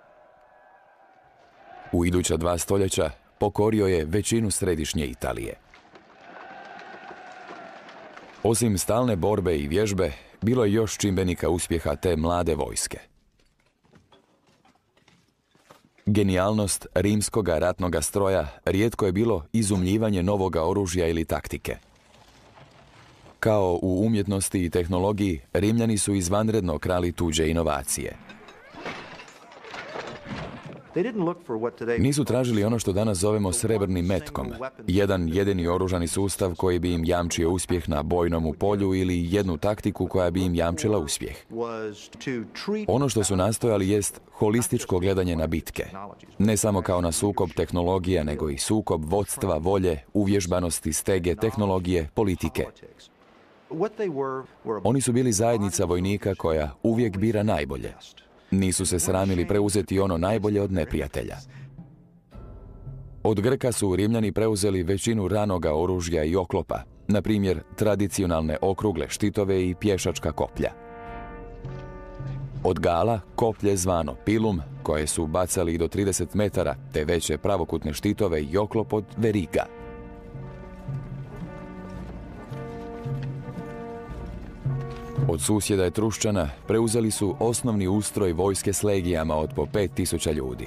U iduća dva stoljeća pokorio je većinu središnje Italije. Osim stalne borbe i vježbe, bilo je još čimbenika uspjeha te mlade vojske. Genijalnost rimskoga ratnoga stroja rijetko je bilo izumljivanje novoga oružja ili taktike. Kao u umjetnosti i tehnologiji, Rimljani su izvanredno krali tuđe inovacije. Nisu tražili ono što danas zovemo srebrnim metkom, jedan jedini oružani sustav koji bi im jamčio uspjeh na bojnom polju ili jednu taktiku koja bi im jamčila uspjeh. Ono što su nastojali jest holističko gledanje na bitke, ne samo kao na sukob tehnologija, nego i sukob vodstva, volje, uvježbanosti, stege, tehnologije, politike. Oni su bili zajednica vojnika koja uvijek bira najbolje. Nisu se sramili preuzeti ono najbolje od neprijatelja. Od Grka su Rimljani preuzeli većinu ranoga oružja i oklopa, na primjer tradicionalne okrugle štitove i pješačka koplja. Od Gala koplje zvano pilum, koje su bacali do trideset metara, te veće pravokutne štitove i oklop od veriga. Od susjeda Etruščana preuzeli su osnovni ustroj vojske s legijama od po pet tisuća ljudi.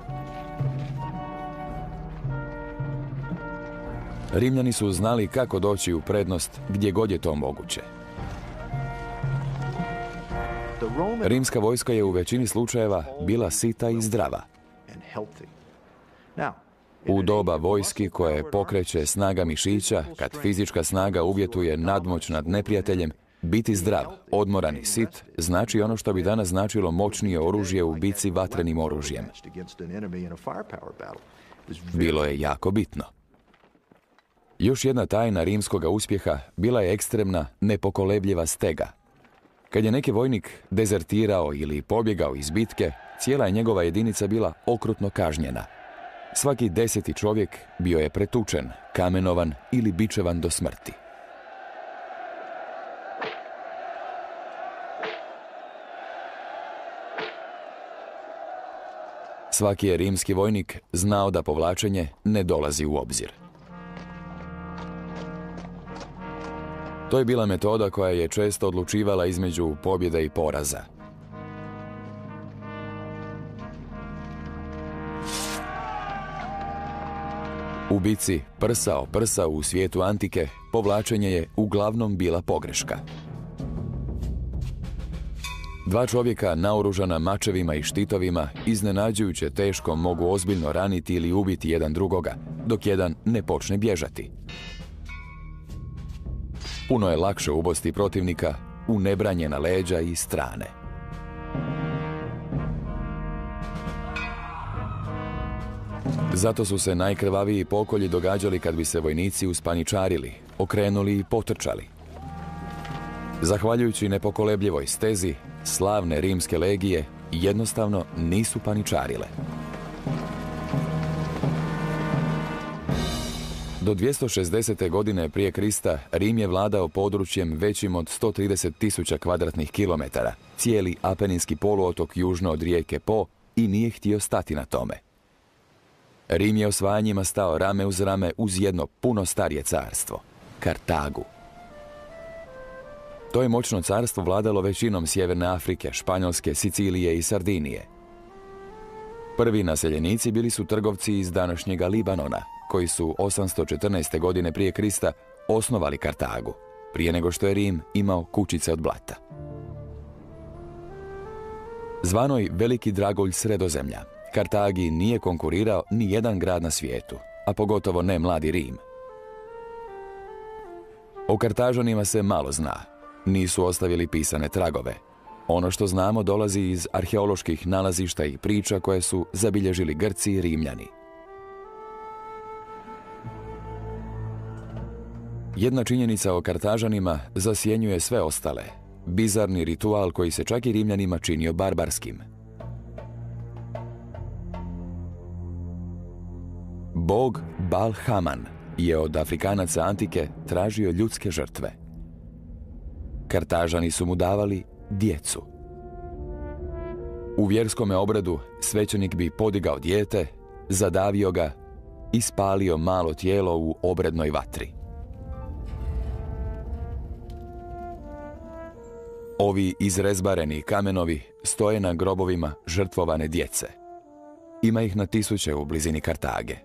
Rimljani su znali kako doći u prednost gdje god je to moguće. Rimska vojska je u većini slučajeva bila sita i zdrava. U doba vojski koje pokreće snaga mišića, kad fizička snaga uvjetuje nadmoć nad neprijateljem, biti zdrav, odmoran i sit znači ono što bi danas značilo moćnije oružje u bici vatrenim oružjem. Bilo je jako bitno. Još jedna tajna rimskoga uspjeha bila je ekstremna, nepokolebljiva stega. Kad je neki vojnik dezertirao ili pobjegao iz bitke, cijela je njegova jedinica bila okrutno kažnjena. Svaki deseti čovjek bio je pretučen, kamenovan ili bičevan do smrti. Svaki je rimski vojnik znao da povlačenje ne dolazi u obzir. To je bila metoda koja je često odlučivala između pobjede i poraza. U bici prsa o prsa u svijetu antike povlačenje je uglavnom bila pogreška. Dva čovjeka naoružana mačevima i štitovima iznenađujuće teško mogu ozbiljno raniti ili ubiti jedan drugoga, dok jedan ne počne bježati. Puno je lakše ubosti protivnika u nebranjena leđa i strane. Zato su se najkrvaviji pokolji događali kad bi se vojnici uspaničarili, okrenuli i potrčali. Zahvaljujući nepokolebljivoj stezi, slavne rimske legije jednostavno nisu paničarile. Do dvjesto šezdesete. godine prije Krista Rim je vladao područjem većim od sto trideset tisuća kvadratnih kilometara, cijeli Apeninski poluotok južno od rijeke Po, i nije htio stati na tome. Rim je osvajanjima stao rame uz rame uz jedno puno starije carstvo, Kartagu. To je moćno carstvo vladalo većinom Sjeverne Afrike, Španjolske, Sicilije i Sardinije. Prvi naseljenici bili su trgovci iz današnjega Libanona, koji su osamsto četrnaeste. godine prije Krista osnovali Kartagu, prije nego što je Rim imao kućice od blata. Zvanoj Veliki dragulj Sredozemlja, Kartagi nije konkurirao ni jedan grad na svijetu, a pogotovo ne mladi Rim. O Kartažanima se malo zna. Nisu ostavili pisane tragove. Ono što znamo dolazi iz arheoloških nalazišta i priča koje su zabilježili Grci i Rimljani. Jedna činjenica o Kartažanima zasjenjuje sve ostale. Bizarni ritual koji se čak i Rimljanima činio barbarskim. Bog Baal-Haman je od Afrikanaca antike tražio ljudske žrtve. Kartažani su mu davali djecu. U vjerskome obradu svećenik bi podigao dijete, zadavio ga i spalio malo tijelo u obrednoj vatri. Ovi izrezbareni kamenovi stoje na grobovima žrtvovane djece. Ima ih na tisuće u blizini Kartage.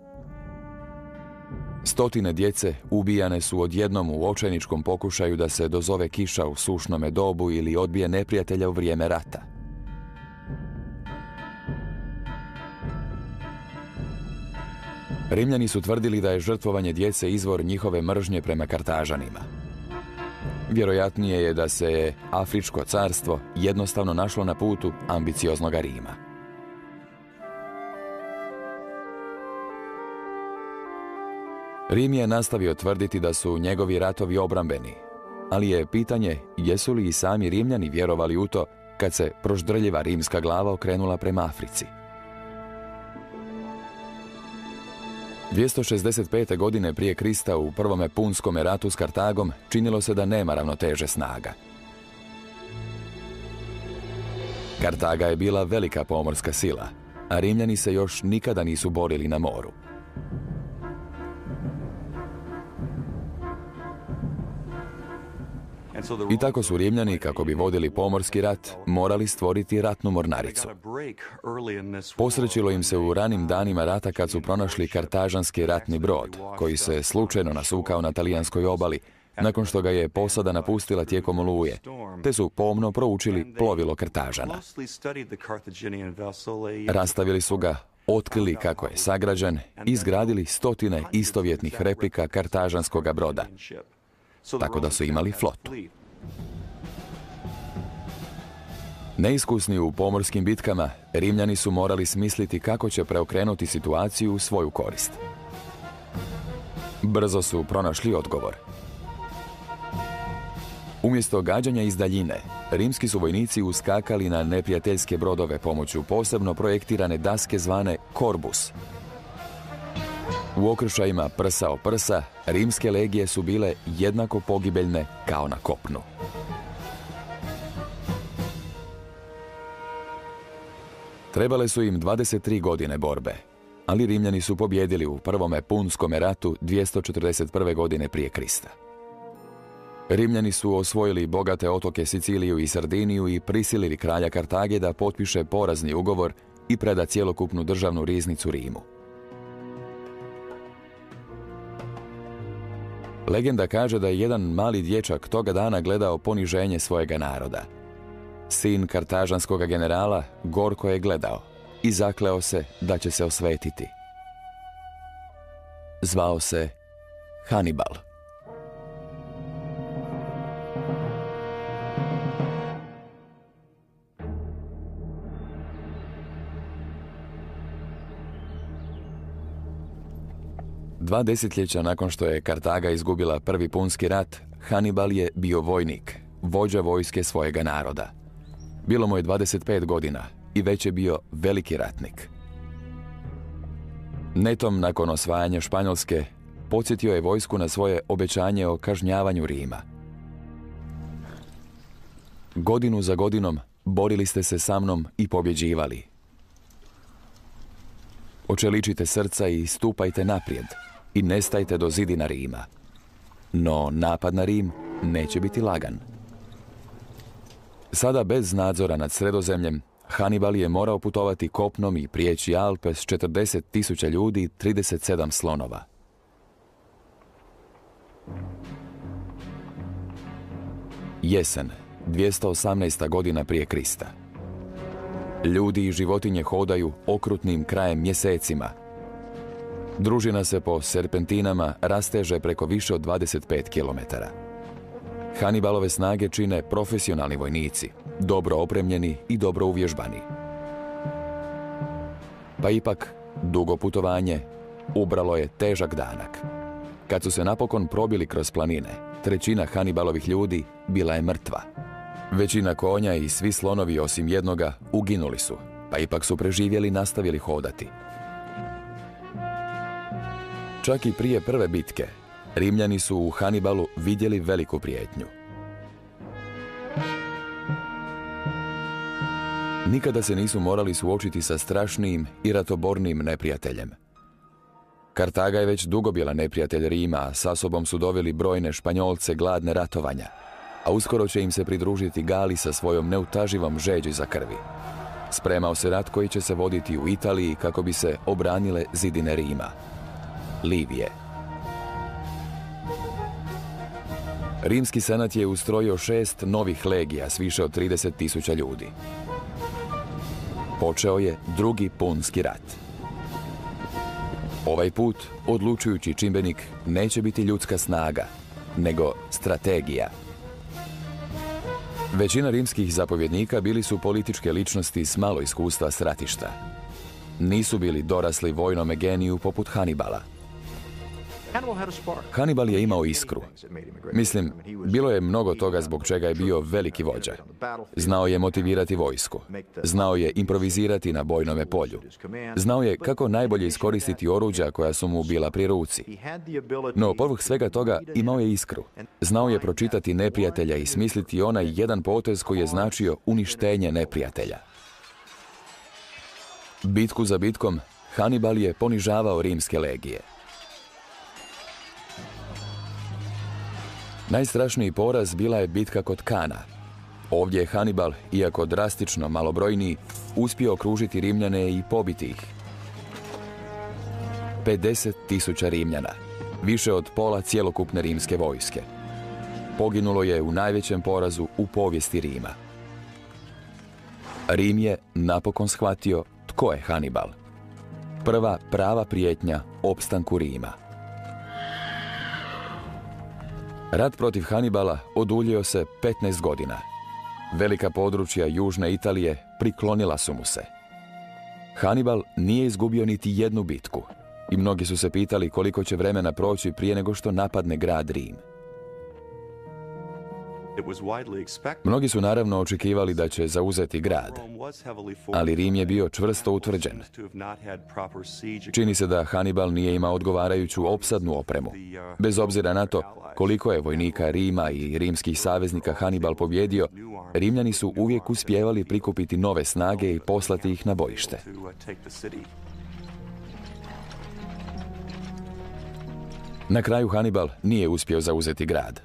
Stotine djece ubijane su odjednom u očajničkom pokušaju da se dozove kiša u sušnome dobu ili odbije neprijatelja u vrijeme rata. Rimljani su tvrdili da je žrtvovanje djece izvor njihove mržnje prema Kartažanima. Vjerojatnije je da se je Afričko carstvo jednostavno našlo na putu ambicioznoga Rima. Rim je nastavio tvrditi da su njegovi ratovi obrambeni, ali je pitanje jesu li i sami Rimljani vjerovali u to kad se proždrljiva rimska glava okrenula prema Africi. dvjesto šezdeset pete. godine prije Krista u prvome punskome ratu s Kartagom činilo se da nema ravnoteže snaga. Kartaga je bila velika pomorska sila, a Rimljani se još nikada nisu borili na moru. I tako su Rimljani, kako bi vodili pomorski rat, morali stvoriti ratnu mornaricu. Posrećilo im se u ranim danima rata kad su pronašli kartažanski ratni brod, koji se slučajno nasukao na talijanskoj obali, nakon što ga je posada napustila tijekom oluje, te su pomno proučili plovilo Kartažana. Rastavili su ga, otkrili kako je sagrađen i izgradili stotine istovjetnih replika kartažanskog broda, tako da su imali flotu. Neiskusni u pomorskim bitkama, Rimljani su morali smisliti kako će preokrenuti situaciju u svoju korist. Brzo su pronašli odgovor. Umjesto gađanja iz daljine, rimski su vojnici uskakali na neprijateljske brodove pomoću posebno projektirane daske zvane korbus. U okršajima prsa o prsa, rimske legije su bile jednako pogibeljne kao na kopnu. Trebale su im dvadeset tri godine borbe, ali Rimljani su pobjedili u prvome punskome ratu dvjesto četrdeset prve. godine prije Krista. Rimljani su osvojili bogate otoke Siciliju i Sardiniju i prisilili kralja Kartage da potpiše porazni ugovor i preda cjelokupnu državnu riznicu Rimu. Legenda kaže da je jedan mali dječak toga dana gledao poniženje svojega naroda. sin kartažanskog generala, gorko je gledao i zakleo se da će se osvetiti. Zvao se Hanibal. Dva desetljeća nakon što je Kartaga izgubila prvi punski rat, Hanibal je bio vojnik, vođa vojske svojega naroda. Bilo mu je dvadeset pet godina i već je bio veliki ratnik. Netom nakon osvajanja Španjolske podsjetio je vojsku na svoje obećanje o kažnjavanju Rima. Godinu za godinom borili ste se sa mnom i pobjeđivali. Očeličite srca i stupajte naprijed i nestajte do zidina Rima. No napad na Rim neće biti lagan. Sada bez nadzora nad Sredozemljem, Hanibal je morao putovati kopnom i prijeći Alpe s četrdeset tisuća ljudi i trideset sedam slonova. Jesen, dvjesto osamnaesta godina prije Krista. Ljudi i životinje hodaju okrutnim krajem mjesecima. Družina se po serpentinama rasteže preko više od dvadeset pet kilometara. Hanibalove snage čine profesionalni vojnici, dobro opremljeni i dobro uvježbani. Pa ipak, dugo putovanje ubralo je težak danak. Kad su se napokon probili kroz planine, trećina Hanibalovih ljudi bila je mrtva. Većina konja i svi slonovi osim jednoga uginuli su, pa ipak su preživjeli i nastavili hodati. Čak i prije prve bitke, Rimljani su u Hanibalu vidjeli veliku prijetnju. Nikada se nisu morali suočiti sa strašnijim i ratobornim neprijateljem. Kartaga je već dugo bila neprijatelj Rima, a sa sobom su doveli brojne Španjolce gladne ratovanja, a uskoro će im se pridružiti Gali sa svojom neutaživom žeđi za krvi. Spremao se rat koji će se voditi u Italiji kako bi se obranile zidine Rima. Livije. Rimski senat je ustrojio šest novih legija s više od trideset tisuća ljudi. Počeo je drugi punski rat. Ovaj put odlučujući čimbenik neće biti ljudska snaga, nego strategija. Većina rimskih zapovjednika bili su političke ličnosti s malo iskustva s ratišta. Nisu bili dorasli vojnome geniju poput Hanibala. Hanibal je imao iskru. Mislim, bilo je mnogo toga zbog čega je bio veliki vođa. Znao je motivirati vojsku. Znao je improvizirati na bojnome polju. Znao je kako najbolje iskoristiti oruđa koja su mu bila pri ruci. No, povrh svega toga imao je iskru. Znao je pročitati neprijatelja i smisliti onaj jedan potez koji je značio uništenje neprijatelja. Bitku za bitkom, Hanibal je ponižavao rimske legije. Najstrašniji poraz bila je bitka kod Kana. Ovdje je Hanibal, iako drastično malobrojniji, uspio okružiti Rimljane i pobiti ih. pedeset tisuća Rimljana, više od pola cjelokupne rimske vojske. Poginulo je u najvećem porazu u povijesti Rima. Rim je napokon shvatio tko je Hanibal. Prva prava prijetnja opstanku Rima. Rat protiv Hanibala oduljio se petnaest godina. Velika područja južne Italije priklonila su mu se. Hanibal nije izgubio niti jednu bitku i mnogi su se pitali koliko će vremena proći prije nego što napadne grad Rim. Mnogi su naravno očekivali da će zauzeti grad, ali Rim je bio čvrsto utvrđen. Čini se da Hanibal nije imao odgovarajuću opsadnu opremu. Bez obzira na to koliko je vojnika Rima i rimskih saveznika Hanibal pobjedio, Rimljani su uvijek uspijevali prikupiti nove snage i poslati ih na bojište. Na kraju Hanibal nije uspio zauzeti grad.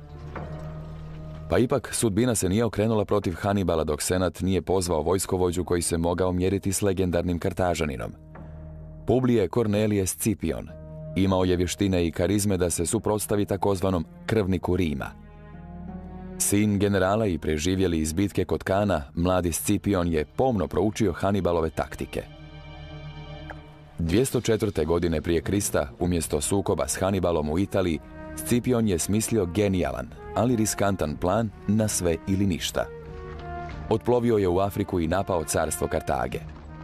Pa ipak, sudbina se nije okrenula protiv Hanibala dok senat nije pozvao vojskovođu koji se mogao mjeriti s legendarnim Kartažaninom. Publije Cornelije Scipion imao je vještine i karizme da se suprotstavi takozvanom krvniku Rima. Sin generala i preživjeli iz bitke kod Kana, mladi Scipion je pomno proučio Hannibalove taktike. dvjesto četvrte. godine prije Krista, umjesto sukoba s Hannibalom u Italiji, Scipion je smislio genijalan, ali riskantan plan na sve ili ništa. Otplovio je u Afriku i napao carstvo Kartage.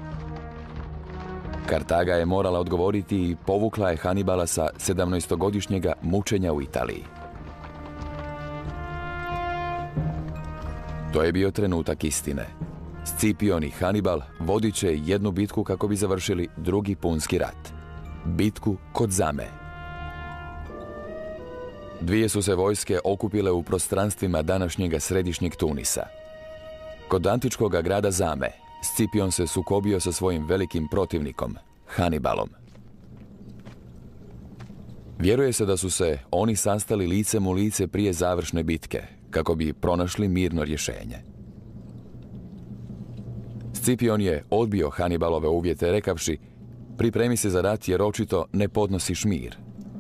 Kartaga je morala odgovoriti i povukla je Hannibala sa sedamnaestogodišnjega mučenja u Italiji. To je bio trenutak istine. Scipion i Hannibal vodit će jednu bitku kako bi završili drugi punski rat. Bitku kod Zame. Dvije su se vojske okupile u prostranstvima današnjega središnjeg Tunisa. Kod antičkog grada Zame, Scipion se sukobio sa svojim velikim protivnikom, Hannibalom. Vjeruje se da su se oni sastali licem u lice prije završne bitke, kako bi pronašli mirno rješenje. Scipion je odbio Hannibalove uvjete rekavši: pripremi se za rat jer očito ne podnosiš mir.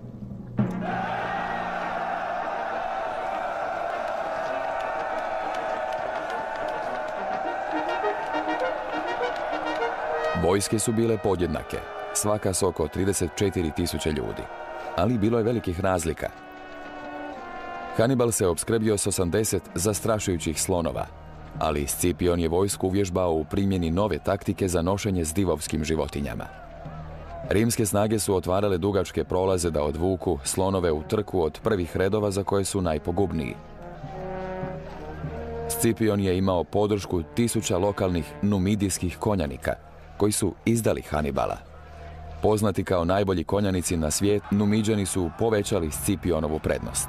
Vojske su bile podjednake, svaka s oko trideset četiri tisuće ljudi, ali bilo je velikih razlika. Hannibal se opskrbio s osamdeset zastrašujućih slonova, ali Scipion je vojsku uvježbao u primjeni nove taktike za nošenje s divovskim životinjama. Rimske snage su otvarale dugačke prolaze da odvuku slonove u trku od prvih redova za koje su najpogubniji. Scipion je imao podršku tisuća lokalnih numidijskih konjanika, koji su izdali Hannibala. Poznati kao najbolji konjanici na svijet, Numiđani su povećali Scipionovu prednost.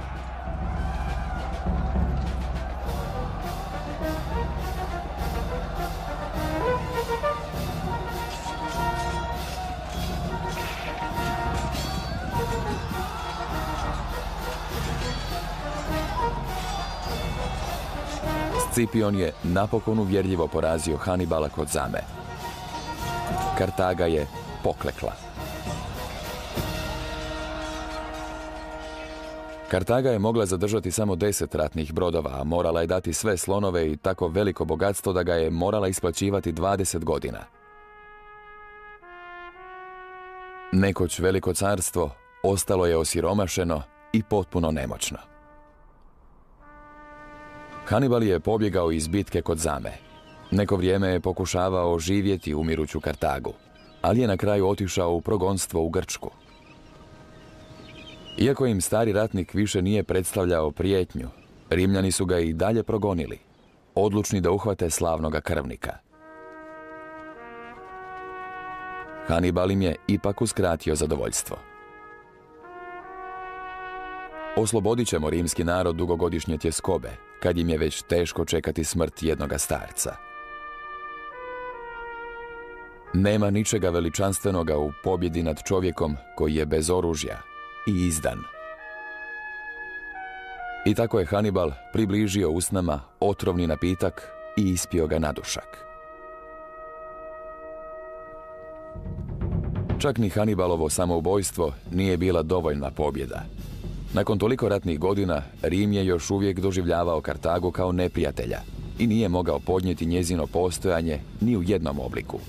Scipion je napokon uvjerljivo porazio Hannibala kod Zame. Kartaga je poklekla. Kartaga je mogla zadržati samo deset ratnih brodova, a morala je dati sve slonove i tako veliko bogatstvo da ga je morala isplaćivati dvadeset godina. Nekoć veliko carstvo ostalo je osiromašeno i potpuno nemoćno. Hannibal je pobjegao iz bitke kod Zame. Neko vrijeme je pokušavao oživjeti umiruću Kartagu, ali je na kraju otišao u progonstvo u Grčku. Iako im stari ratnik više nije predstavljao prijetnju, Rimljani su ga i dalje progonili, odlučni da uhvate slavnoga krvnika. Hannibal im je ipak uskratio zadovoljstvo. Oslobodit ćemo rimski narod dugogodišnje tjeskobe, kad im je već teško čekati smrt jednoga starca. Nema ničega veličanstvenoga u pobjedi nad čovjekom koji je bez oružja i izdan. I tako je Hannibal približio usnama otrovni napitak i ispio ga nadušak. Čak ni Hannibalovo samoubojstvo nije bila dovoljna pobjeda. Nakon toliko ratnih godina, Rim je još uvijek doživljavao Kartagu kao neprijatelja i nije mogao podnijeti njezino postojanje ni u jednom obliku.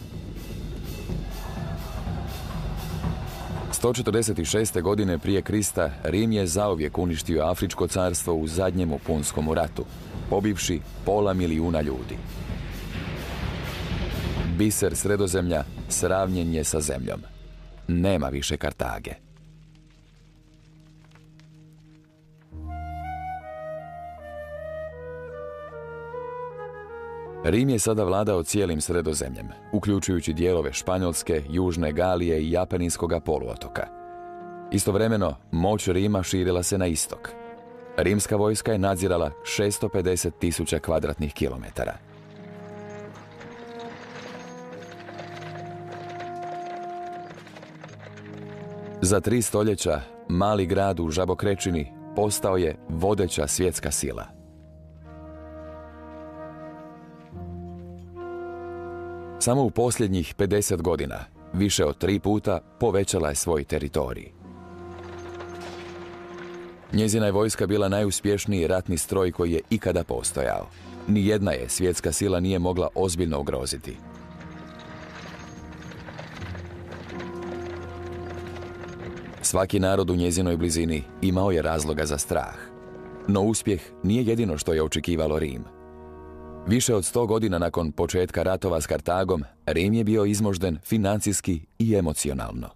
sto četrdeset šeste. godine prije Krista, Rim je zauvijek uništio Afričko carstvo u zadnjemu punskom ratu, pobivši pola milijuna ljudi. Biser Sredozemlja sravnjen je sa zemljom. Nema više Kartage. Rim je sada vladao cijelim Sredozemljem, uključujući dijelove Španjolske, Južne Galije i Apeninskoga poluotoka. Istovremeno, moć Rima širila se na istok. Rimska vojska je nadzirala šesto pedeset tisuća kvadratnih kilometara. Za tri stoljeća, mali grad u žabokrečini postao je vodeća svjetska sila. Samo u posljednjih pedeset godina, više od tri puta, povećala je svoj teritorij. Njezina je vojska bila najuspješniji ratni stroj koji je ikada postojao. Nijedna je svjetska sila nije mogla ozbiljno ugroziti. Svaki narod u njezinoj blizini imao je razloga za strah. No uspjeh nije jedino što je očekivalo Rim. Više od sto godina nakon početka ratova s Kartagom, Rim je bio izmožden financijski i emocionalno.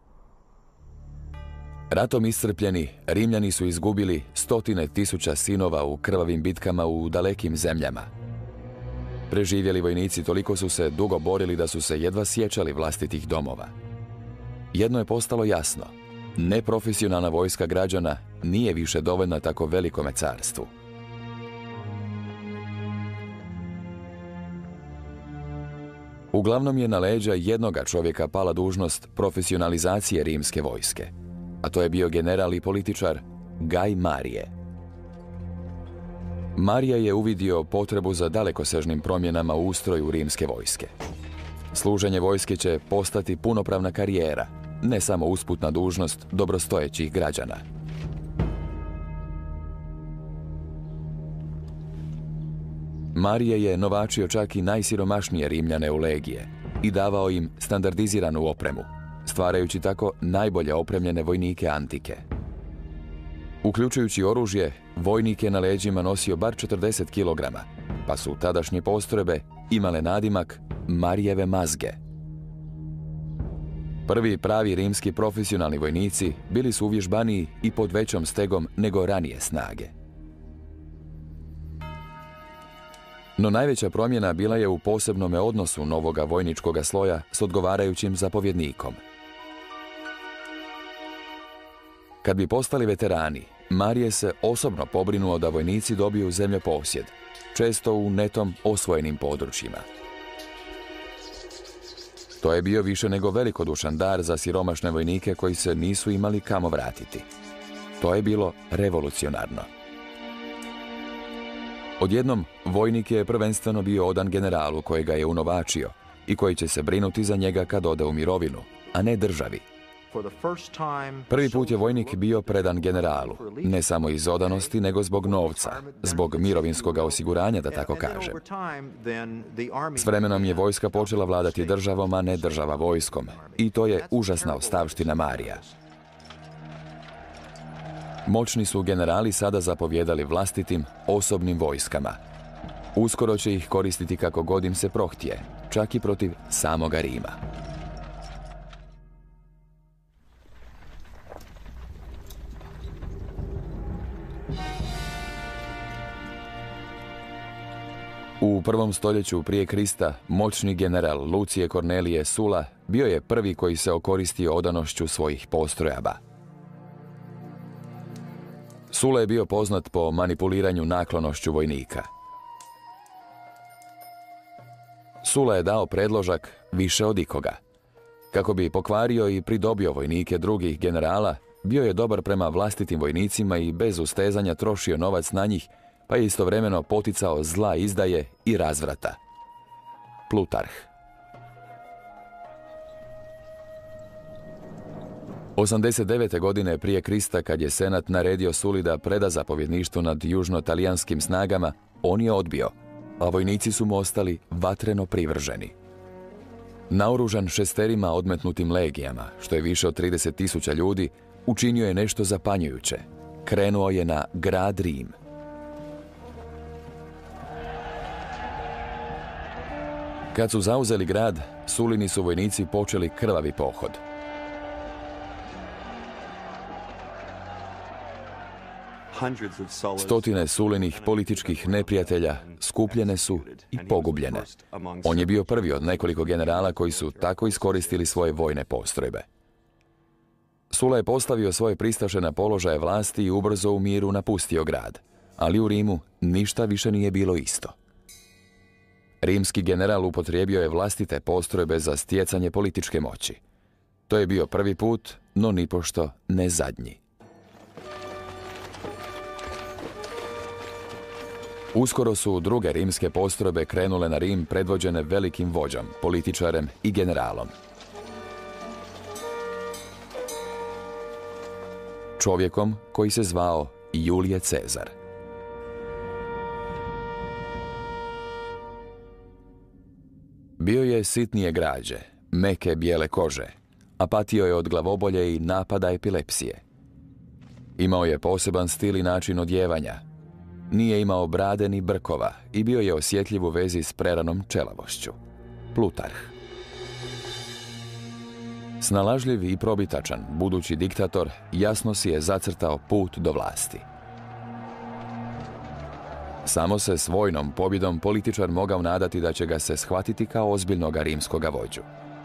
Ratom iscrpljeni, Rimljani su izgubili stotine tisuća sinova u krvavim bitkama u dalekim zemljama. Preživjeli vojnici toliko su se dugo borili da su se jedva sjećali vlastitih domova. Jedno je postalo jasno. Neprofesionalna vojska građana nije više dovoljna tako velikome carstvu. Uglavnom je na leđa jednoga čovjeka pala dužnost profesionalizacije rimske vojske, a to je bio general i političar Gaj Marije. Marija je uvidio potrebu za dalekosežnim promjenama u ustroju rimske vojske. Služenje vojske će postati punopravna karijera, ne samo usputna dužnost dobrostojećih građana. Marije je novačio čak i najsiromašnije Rimljane u legije i davao im standardiziranu opremu, stvarajući tako najbolje opremljene vojnike antike. Uključujući oružje, vojnik je na leđima nosio bar četrdeset kilograma, pa su tadašnje postrojbe imale nadimak Marijeve mazge. Prvi pravi rimski profesionalni vojnici bili su uvježbaniji i pod većom stegom nego ranije snage. No najveća promjena bila je u posebnome odnosu novoga vojničkoga sloja s odgovarajućim zapovjednikom. Kad bi postali veterani, Marije se osobno pobrinuo da vojnici dobiju zemljoposjed, često u netom osvojenim područjima. To je bio više nego velikodušan dar za siromašne vojnike koji se nisu imali kamo vratiti. To je bilo revolucionarno. Odjednom, vojnik je prvenstveno bio odan generalu kojega je unovačio i koji će se brinuti za njega kad ode u mirovinu, a ne državi. Prvi put je vojnik bio predan generalu, ne samo iz odanosti, nego zbog novca, zbog mirovinskog osiguranja, da tako kažem. S vremenom je vojska počela vladati državom, a ne država vojskom, i to je užasna ostavština Marija. Moćni su generali sada zapovjedali vlastitim, osobnim vojskama. Uskoro će ih koristiti kako god im se prohtije, čak i protiv samoga Rima. U prvom stoljeću prije Krista moćni general Lucije Kornelije Sula bio je prvi koji se okoristio odanošću svojih postrojaba. Sula je bio poznat po manipuliranju naklonošću vojnika. Sula je dao predložak više od ikoga. Kako bi pokvario i pridobio vojnike drugih generala, bio je dobar prema vlastitim vojnicima i bez ustezanja trošio novac na njih, pa je istovremeno poticao zla izdaje i razvrata. Plutarh. osamdeset devete godine prije Krista, kad je senat naredio Suli da preda zapovjedništvo nad južno-talijanskim snagama, on je odbio, a vojnici su mu ostali vatreno privrženi. Naoružan šesterima odmetnutim legijama, što je više od trideset tisuća ljudi, učinio je nešto zapanjujuće. Krenuo je na grad Rim. Kad su zauzeli grad, Sulini su vojnici počeli krvavi pohod. Stotine Sulinih političkih neprijatelja skupljene su i pogubljene. On je bio prvi od nekoliko generala koji su tako iskoristili svoje vojne postrojbe. Sula je postavio svoje pristaše na položaje vlasti i ubrzo u miru napustio grad, ali u Rimu ništa više nije bilo isto. Rimski general upotrijebio je vlastite postrojbe za stjecanje političke moći. To je bio prvi put, no nipošto ne zadnji. Uskoro su druge rimske postrojbe krenule na Rim predvođene velikim vođom, političarem i generalom. čovjekom koji se zvao Julije Cezar. Bio je sitnije građe, meke bijele kože, a patio je od glavobolje i napada epilepsije. Imao je poseban stil i način odjevanja. Nije imao brade ni brkova i bio je osjetljiv u vezi s preranom čelavošću. Plutarh. Snalažljiv i probitačan, budući diktator, jasno si je zacrtao put do vlasti. Samo se s vojnom pobjedom političar mogao nadati da će ga se shvatiti kao ozbiljnoga rimskoga vođu.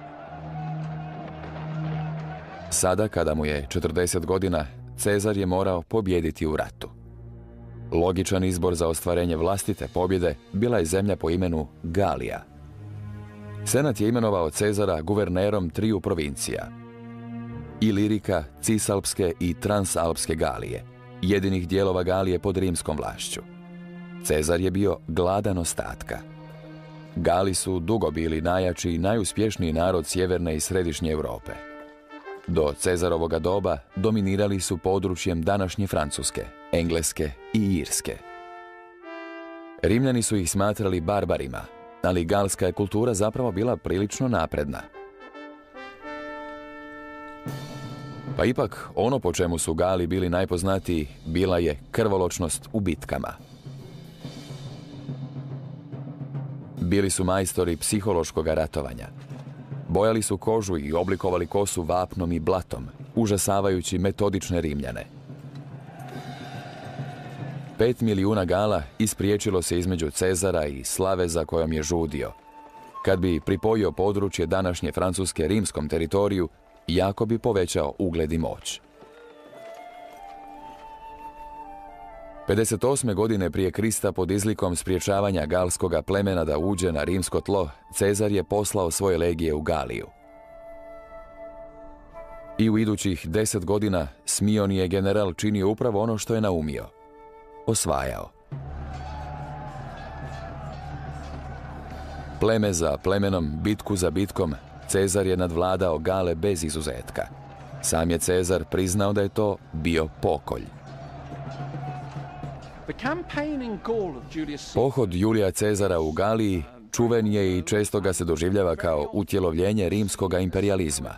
Sada, kada mu je četrdeset godina, Cezar je morao pobijediti u ratu. Logičan izbor za ostvarenje vlastite pobjede bila je zemlja po imenu Galija. Senat je imenovao Cezara guvernerom triju provincija: Ilirika, Cisalpske i Transalpske Galije, jedinih dijelova Galije pod rimskom vlašću. Cezar je bio gladan ostatka. Gali su dugo bili najjači i najuspješniji narod sjeverne i središnje Europe. Do Cezarovoga doba dominirali su područjem današnje Francuske, Engleske i Irske. Rimljani su ih smatrali barbarima, ali galska je kultura zapravo bila prilično napredna. Pa ipak, ono po čemu su Gali bili najpoznatiji bila je krvoločnost u bitkama. Bili su majstori psihološkog ratovanja. Bojali su kožu i oblikovali kosu vapnom i blatom, užasavajući metodične Rimljane. Pet milijuna Gala ispriječilo se između Cezara i slave za kojom je žudio. Kad bi pripojio područje današnje Francuske rimskom teritoriju, jako bi povećao ugled i moć. pedeset osme godine prije Krista pod izlikom spriječavanja galskoga plemena da uđe na rimsko tlo, Cezar je poslao svoje legije u Galiju. I u idućih deset godina Smion je general činio upravo ono što je naumio. Osvajao. Pleme za plemenom, bitku za bitkom, Cezar je nadvladao Gale bez izuzetka. Sam je Cezar priznao da je to bio pokolj. Pohod Julija Cezara u Galiji čuven je i često ga se doživljava kao utjelovljenje rimskoga imperijalizma.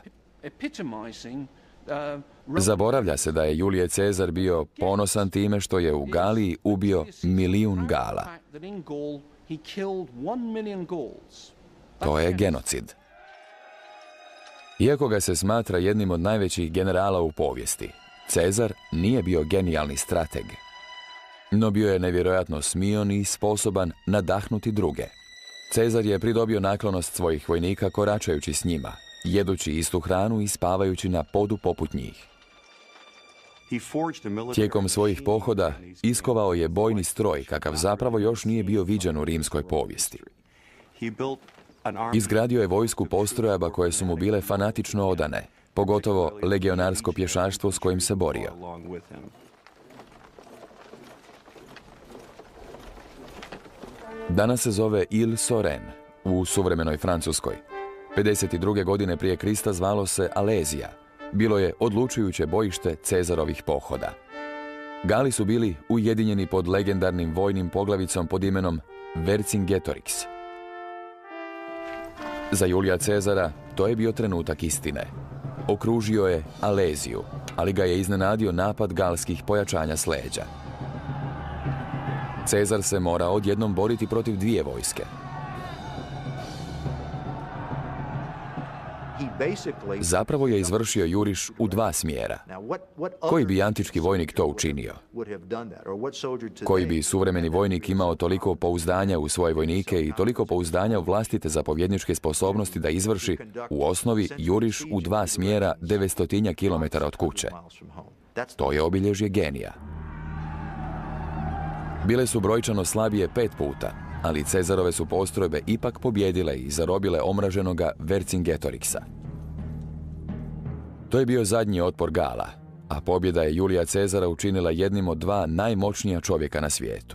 Zaboravlja se da je Julije Cezar bio ponosan time što je u Galiji ubio milijun Gala. To je genocid. Iako ga se smatra jednim od najvećih generala u povijesti, Cezar nije bio genijalni strateg. No bio je nevjerojatno smion i sposoban nadahnuti druge. Cezar je pridobio naklonost svojih vojnika koračajući s njima, jedući istu hranu i spavajući na podu poput njih. Tijekom svojih pohoda iskovao je bojni stroj kakav zapravo još nije bio viđen u rimskoj povijesti. Izgradio je vojsku postrojaba koje su mu bile fanatično odane, pogotovo legionarsko pješaštvo s kojim se borio. Danas se zove Ile-sur-Seine u suvremenoj Francuskoj. pedeset druge godine prije Krista zvalo se Alezija. Bilo je odlučujuće bojište Cezarovih pohoda. Gali su bili ujedinjeni pod legendarnim vojnim poglavicom pod imenom Vercingetorix. Za Julija Cezara to je bio trenutak istine. Okružio je Aleziju, ali ga je iznenadio napad galskih pojačanja s leđa. Cezar se mora odjednom boriti protiv dvije vojske. Zapravo je izvršio juriš u dva smjera. Koji bi antički vojnik to učinio? Koji bi suvremeni vojnik imao toliko pouzdanja u svoje vojnike i toliko pouzdanja u vlastite zapovjedničke sposobnosti da izvrši u osnovi juriš u dva smjera devetstotinja kilometara od kuće? To je obilježje genija. Bile su brojčano slabije pet puta, ali Cezarove su postrojbe ipak pobjedile i zarobile omraženoga Vercingetorixa. To je bio zadnji otpor Gala, a pobjeda je Julija Cezara učinila jednim od dva najmoćnija čovjeka na svijetu.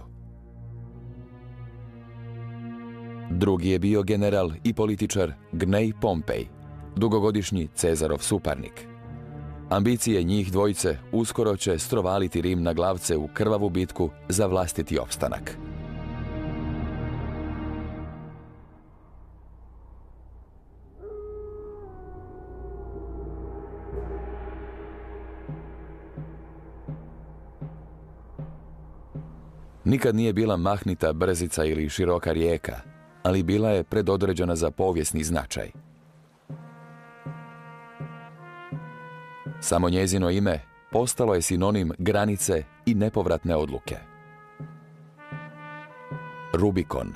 Drugi je bio general i političar Gnej Pompej, dugogodišnji Cezarov suparnik. Ambicije njih dvojice uskoro će strovaliti Rim na glavce u krvavu bitku za vlastiti opstanak. Nikad nije bila mahnita brzica ili široka rijeka, ali bila je predodređena za povijesni značaj. Samo njezino ime postalo je sinonim granice i nepovratne odluke. Rubikon.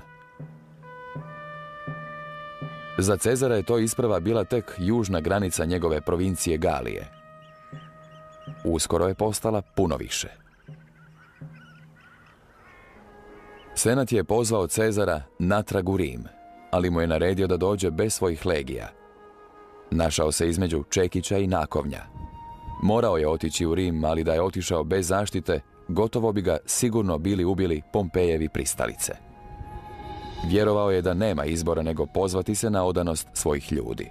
Za Cezara je to isprva bila tek južna granica njegove provincije Galije. Uskoro je postala puno više. Senat je pozvao Cezara natrag u Rim, ali mu je naredio da dođe bez svojih legija. Našao se između čekića i nakovnja. Morao je otići u Rim, ali da je otišao bez zaštite, gotovo bi ga sigurno bili ubili Pompejevi pristalice. Vjerovao je da nema izbora nego pozvati se na odanost svojih ljudi.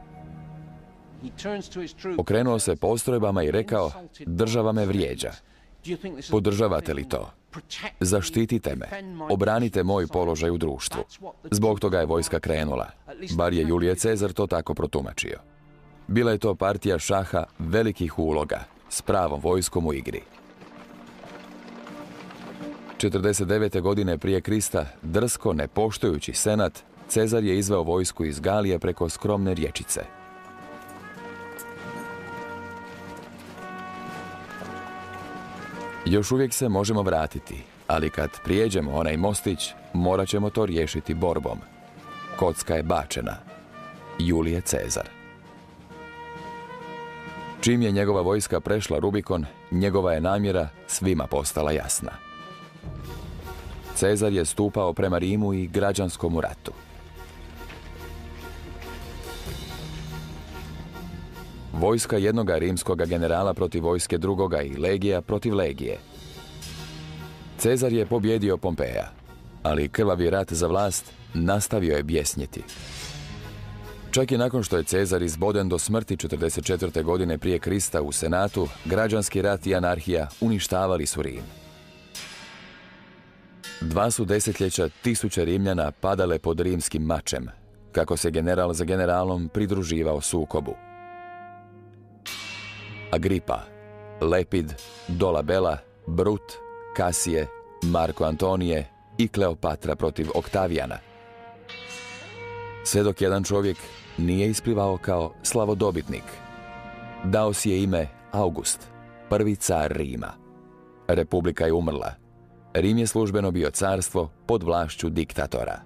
Okrenuo se postrojbama i rekao, država me vrijeđa. Podržavate li to? Zaštitite me, obranite moj položaj u društvu. Zbog toga je vojska krenula. Bar je Julije Cezar to tako protumačio. Bila je to partija šaha velikih uloga, s pravom vojskom u igri. četrdeset devete godine prije Krista, drsko ne poštujući senat, Cezar je izveo vojsku iz Galije preko skromne rječice. Još uvijek se možemo vratiti, ali kad prijeđemo onaj mostić, morat ćemo to riješiti borbom. Kocka je bačena. Julije Cezar. Čim je njegova vojska prešla Rubikon, njegova je namjera svima postala jasna. Cezar je stupao prema Rimu i građanskom ratu. Vojska jednoga rimskoga generala protiv vojske drugoga i legija protiv legije. Cezar je pobjedio Pompeja, ali krvavi rat za vlast nastavio je bjesnjeti. Čak i nakon što je Cezar izboden do smrti četrdeset četvrte godine prije Krista u Senatu, građanski rat i anarhija uništavali su Rim. Dva su desetljeća tisuće Rimljana padale pod rimskim mačem, kako se general za generalom pridruživao sukobu. Agripa, Lepid, Dolabella, Brut, Kasije, Marko Antonije i Kleopatra protiv Oktavijana. Sve dok jedan čovjek nije isplivao kao slavodobitnik. Dao si je ime August, prvi car Rima. Republika je umrla. Rim je službeno bio carstvo pod vlašću diktatora.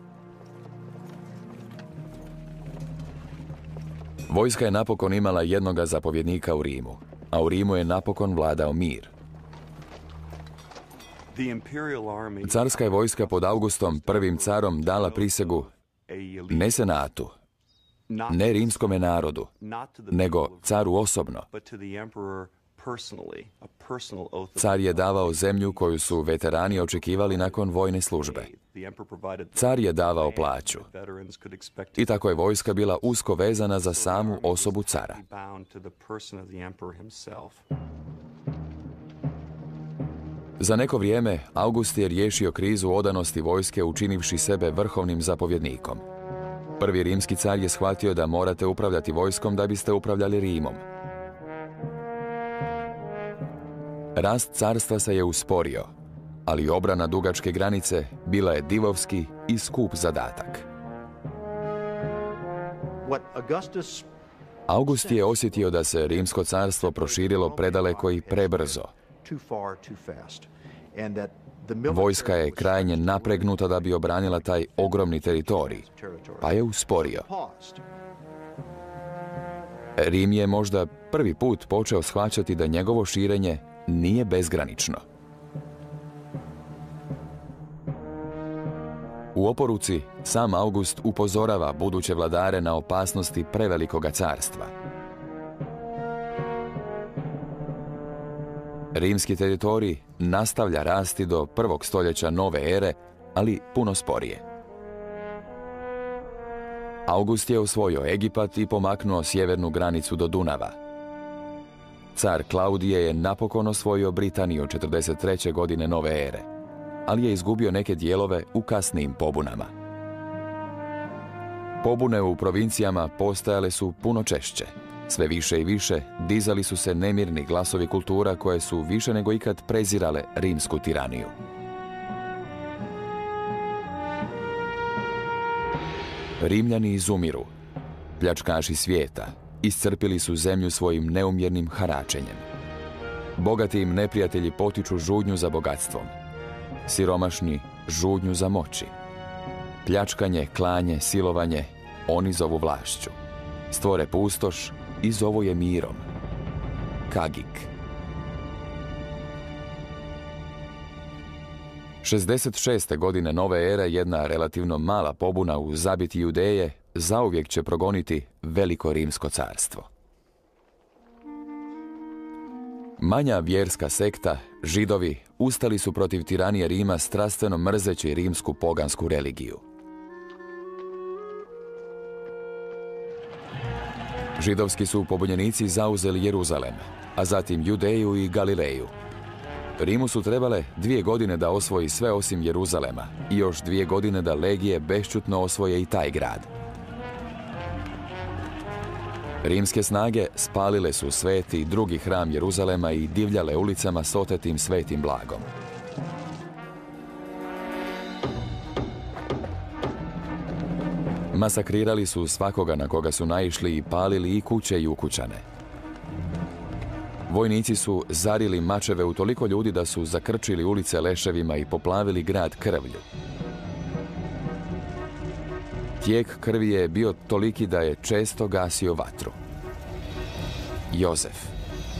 Vojska je napokon imala jednoga zapovjednika u Rimu, a u Rimu je napokon vladao mir. Carska je vojska pod Augustom, prvim carom, dala prisegu ne senatu, ne rimskome narodu, nego caru osobno. Car je davao zemlju koju su veterani očekivali nakon vojne službe. Car je davao plaću. I tako je vojska bila usko vezana za samu osobu cara. Za neko vrijeme August je riješio krizu odanosti vojske učinivši sebe vrhovnim zapovjednikom. Prvi rimski car je shvatio da morate upravljati vojskom da biste upravljali Rimom. Rast carstva se je usporio, ali obrana dugačke granice bila je divovski i skup zadatak. August je osjetio da se rimsko carstvo proširilo predaleko i prebrzo. Vojska je krajnje napregnuta da bi obranila taj ogromni teritorij, pa je usporio. Rim je možda prvi put počeo shvaćati da njegovo širenje nije bezgranično. U oporuci sam August upozorava buduće vladare na opasnosti prevelikoga carstva. Rimski teritorij nastavlja rasti do prvog stoljeća nove ere, ali puno sporije. August je osvojio Egipat i pomaknuo sjevernu granicu do Dunava. Car Klaudije je napokon osvojio Britaniju četrdeset treće godine nove ere, ali je izgubio neke dijelove u kasnijim pobunama. Pobune u provincijama postajale su puno češće. Sve više i više dizali su se nemirni glasovi kultura koje su više nego ikad prezirale rimsku tiraniju. Rimljani izumiru. Pljačkaši svijeta iscrpili su zemlju svojim neumjernim haračenjem. Bogati im neprijatelji potiču žudnju za bogatstvom. Siromašni žudnju za moći. Pljačkanje, klanje, silovanje oni zovu vlašću. Stvore pustoš i zovu je mirom. Kagik. šezdeset šeste godine nove ere jedna relativno mala pobuna u zabiti Judeje zauvijek će progoniti veliko rimsko carstvo. Manja vjerska sekta, Židovi, ustali su protiv tiranije Rima strastveno mrzeći rimsku pogansku religiju. Židovski su pobunjenici zauzeli Jeruzalem, a zatim Judeju i Galileju. Rimu su trebale dvije godine da osvoji sve osim Jeruzalema i još dvije godine da legije bešćutno osvoje i taj grad. Rimske snage spalile su sveti drugi hram Jeruzalema i divljale ulicama s otetim svetim blagom. Masakrirali su svakoga na koga su naišli i palili i kuće i ukućane. Vojnici su zarili mačeve u toliko ljudi da su zakrčili ulice leševima i poplavili grad krvlju. Tijek krvi je bio toliki da je često gasio vatru. Jozef.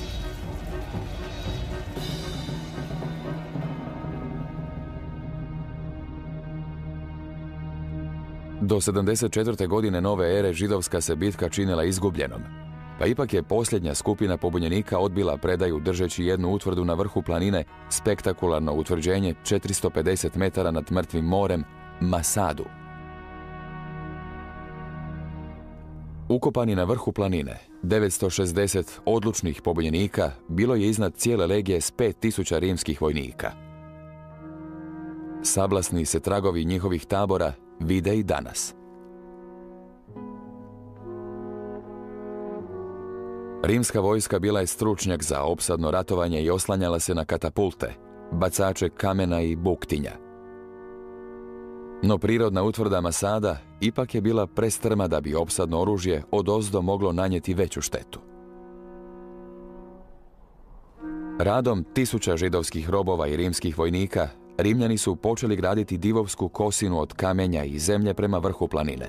Do sedamdeset četvrte godine nove ere židovska se bitka činila izgubljenom, pa ipak je posljednja skupina pobunjenika odbila predaju držeći jednu utvrdu na vrhu planine, spektakularno utvrđenje četiristo pedeset metara nad mrtvim morem, Masadu. Ukopani na vrhu planine, devetsto šezdeset odlučnih pobunjenika bilo je iznad cijele legije s pet tisuća rimskih vojnika. Sablasni se tragovi njihovih tabora vide i danas. Rimska vojska bila je stručnjak za opsadno ratovanje i oslanjala se na katapulte, bacače kamena i buktinja. No prirodna utvrda Masada ipak je bila prestrma da bi opsadno oružje odozdo moglo nanijeti veću štetu. Radom tisuća židovskih robova i rimskih vojnika, Rimljani su počeli graditi divovsku kosinu od kamenja i zemlje prema vrhu planine.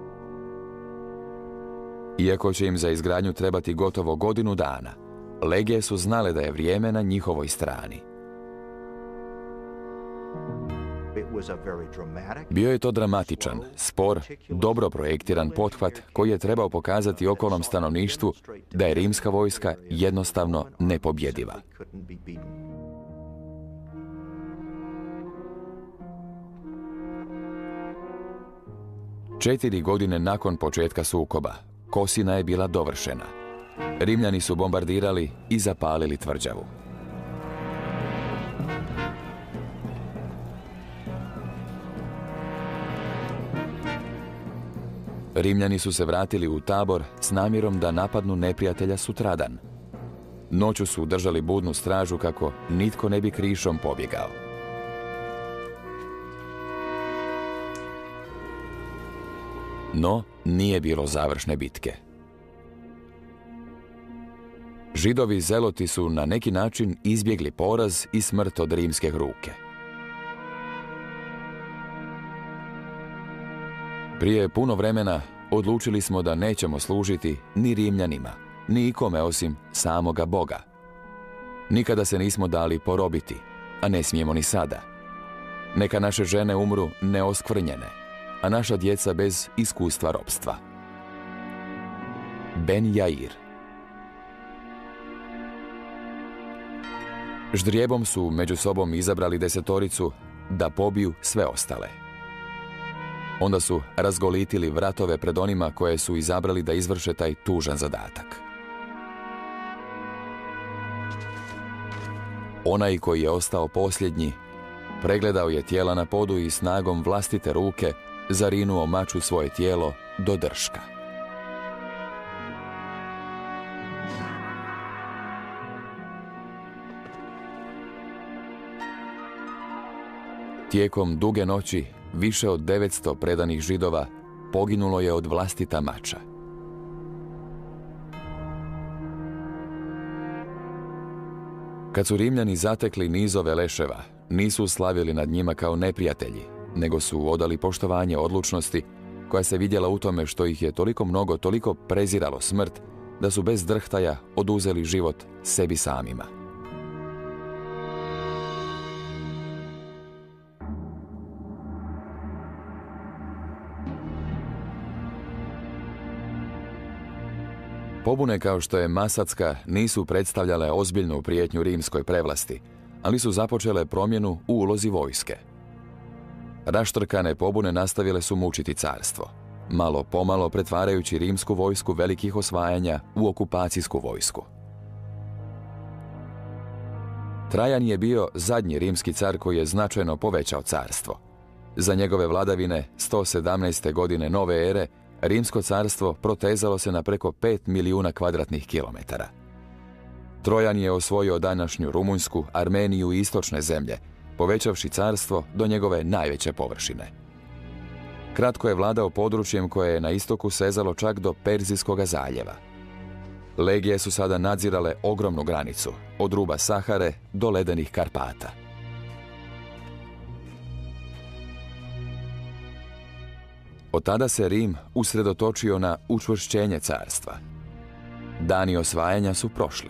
Iako će im za izgradnju trebati gotovo godinu dana, legije su znale da je vrijeme na njihovoj strani. Bio je to dramatičan, spor, dobro projektiran pothvat koji je trebao pokazati okolnom stanovništvu da je rimska vojska jednostavno nepobjediva. Četiri godine nakon početka sukoba, kosina je bila dovršena. Rimljani su bombardirali i zapalili tvrđavu. Rimljani su se vratili u tabor s namjerom da napadnu neprijatelja sutradan. Noću su držali budnu stražu kako nitko ne bi krišom pobjegao. No, nije bilo završne bitke. Židovi zeloti su na neki način izbjegli poraz i smrt od rimske ruke. Prije puno vremena odlučili smo da nećemo služiti ni Rimljanima, ni ikome osim samoga Boga. Nikada se nismo dali porobiti, a ne smijemo ni sada. Neka naše žene umru neoskvrnjene, a naša djeca bez iskustva ropstva. Ben Jair. Ždrijebom su među sobom izabrali desetoricu da pobiju sve ostale. Onda su razgolitili vratove pred onima koje su izabrali da izvrše taj tužan zadatak. Onaj koji je ostao posljednji, pregledao je tijela na podu i snagom vlastite ruke zarinuo mač u svoje tijelo do drška. Tijekom duge noći, više od devetsto predanih Židova poginulo je od vlastita mača. Kad su Rimljani zatekli nizove leševa, nisu slavili nad njima kao neprijatelji, nego su odali poštovanje odlučnosti koja se vidjela u tome što ih je toliko mnogo, toliko preziralo smrt, da su bez drhtaja oduzeli život sebi samima. Pobune kao što je Masatska nisu predstavljale ozbiljnu prijetnju rimskoj prevlasti, ali su započele promjenu u ulozi vojske. Raštrkane pobune nastavile su mučiti carstvo, malo pomalo pretvarajući rimsku vojsku velikih osvajanja u okupacijsku vojsku. Trajan je bio zadnji rimski car koji je značajno povećao carstvo. Za njegove vladavine sto sedamnaeste. godine nove ere Rimsko carstvo protezalo se na preko pet milijuna kvadratnih kilometara. Trojan je osvojio današnju Rumunjsku, Armeniju i istočne zemlje, povećavši carstvo do njegove najveće površine. Kratko je vladao područjem koje je na istoku sezalo čak do Perzijskoga zaljeva. Legije su sada nadzirale ogromnu granicu, od ruba Sahare do ledenih Karpata. Od tada se Rim usredotočio na učvršćenje carstva. Dani osvajanja su prošli.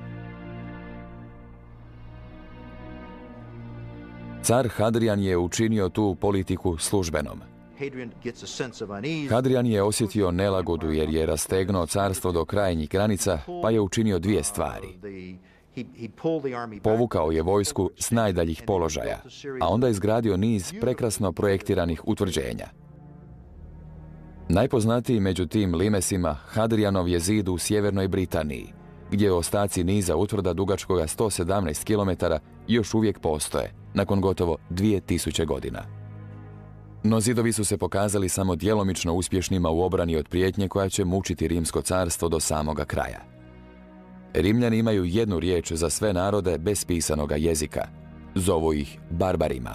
Car Hadrian je učinio tu politiku službenom. Hadrian je osjetio nelagodu jer je rastegnuo carstvo do krajnjih granica, pa je učinio dvije stvari. Povukao je vojsku s najdaljih položaja, a onda izgradio niz prekrasno projektiranih utvrđenja. Najpoznatiji među tim limesima Hadrianov je zid u sjevernoj Britaniji, gdje ostaci niza utvrda dugačkoga sto sedamnaest kilometara još uvijek postoje, nakon gotovo dvije tisuće godina. No zidovi su se pokazali samo djelomično uspješnima u obrani od prijetnje koja će mučiti Rimsko carstvo do samoga kraja. Rimljani imaju jednu riječ za sve narode bez pisanoga jezika. Zovu ih barbarima.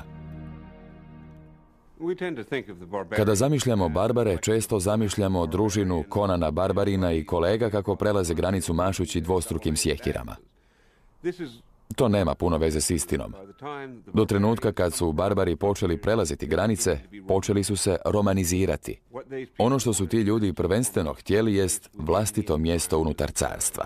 Kada zamišljamo barbare, često zamišljamo družinu Konana Barbarina i kolega kako prelaze granicu mašući dvostrukim sjekirama. To nema puno veze s istinom. Do trenutka kad su barbari počeli prelaziti granice, počeli su se romanizirati. Ono što su ti ljudi prvenstveno htjeli jest vlastito mjesto unutar carstva.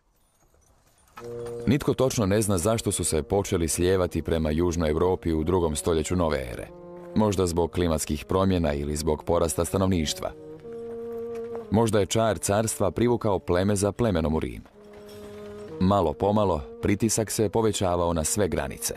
Nitko točno ne zna zašto su se počeli slijevati prema Južnoj Europi u drugom stoljeću nove ere. Možda zbog klimatskih promjena ili zbog porasta stanovništva. Možda je čar carstva privukao pleme za plemenom u Rim. Malo pomalo, pritisak se povećavao na sve granice.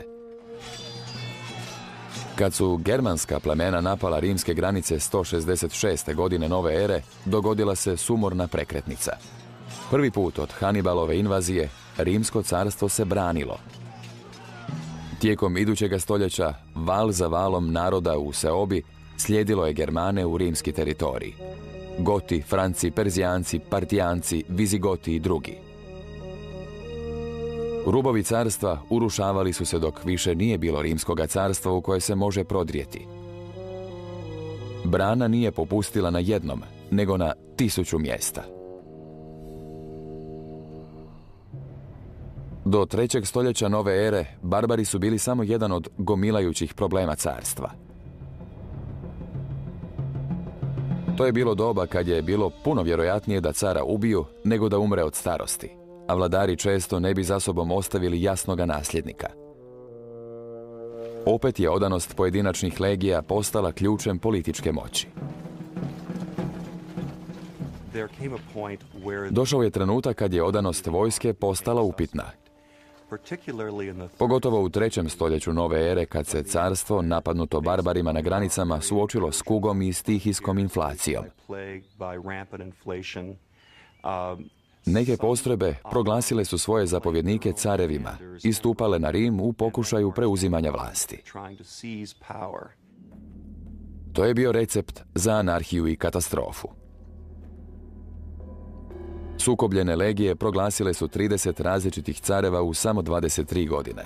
Kad su germanska plemena napala rimske granice sto šezdeset šeste. godine nove ere, dogodila se sumorna prekretnica. Prvi put od Hanibalove invazije, Rimsko carstvo se branilo. Tijekom idućega stoljeća, val za valom naroda u seobi slijedilo je Germane u rimski teritorij. Goti, Franci, Perzijanci, Partijanci, Vizigoti i drugi. Rubovi carstva urušavali su se dok više nije bilo Rimskoga carstva u koje se može prodrijeti. Brana nije popustila na jednom, nego na tisuću mjesta. Do trećeg stoljeća nove ere, barbari su bili samo jedan od gomilajućih problema carstva. To je bilo doba kad je bilo puno vjerojatnije da cara ubiju nego da umre od starosti, a vladari često ne bi za sobom ostavili jasnoga nasljednika. Opet je odanost pojedinačnih legija postala ključem političke moći. Došao je trenutak kad je odanost vojske postala upitna. Pogotovo u trećem stoljeću nove ere, kad se carstvo, napadnuto barbarima na granicama, suočilo s kugom i stihijskom inflacijom. Neke postrojbe proglasile su svoje zapovjednike carevima i stupale na Rim u pokušaju preuzimanja vlasti. To je bio recept za anarhiju i katastrofu. Sukobljene legije proglasile su trideset različitih careva u samo dvadeset tri godine.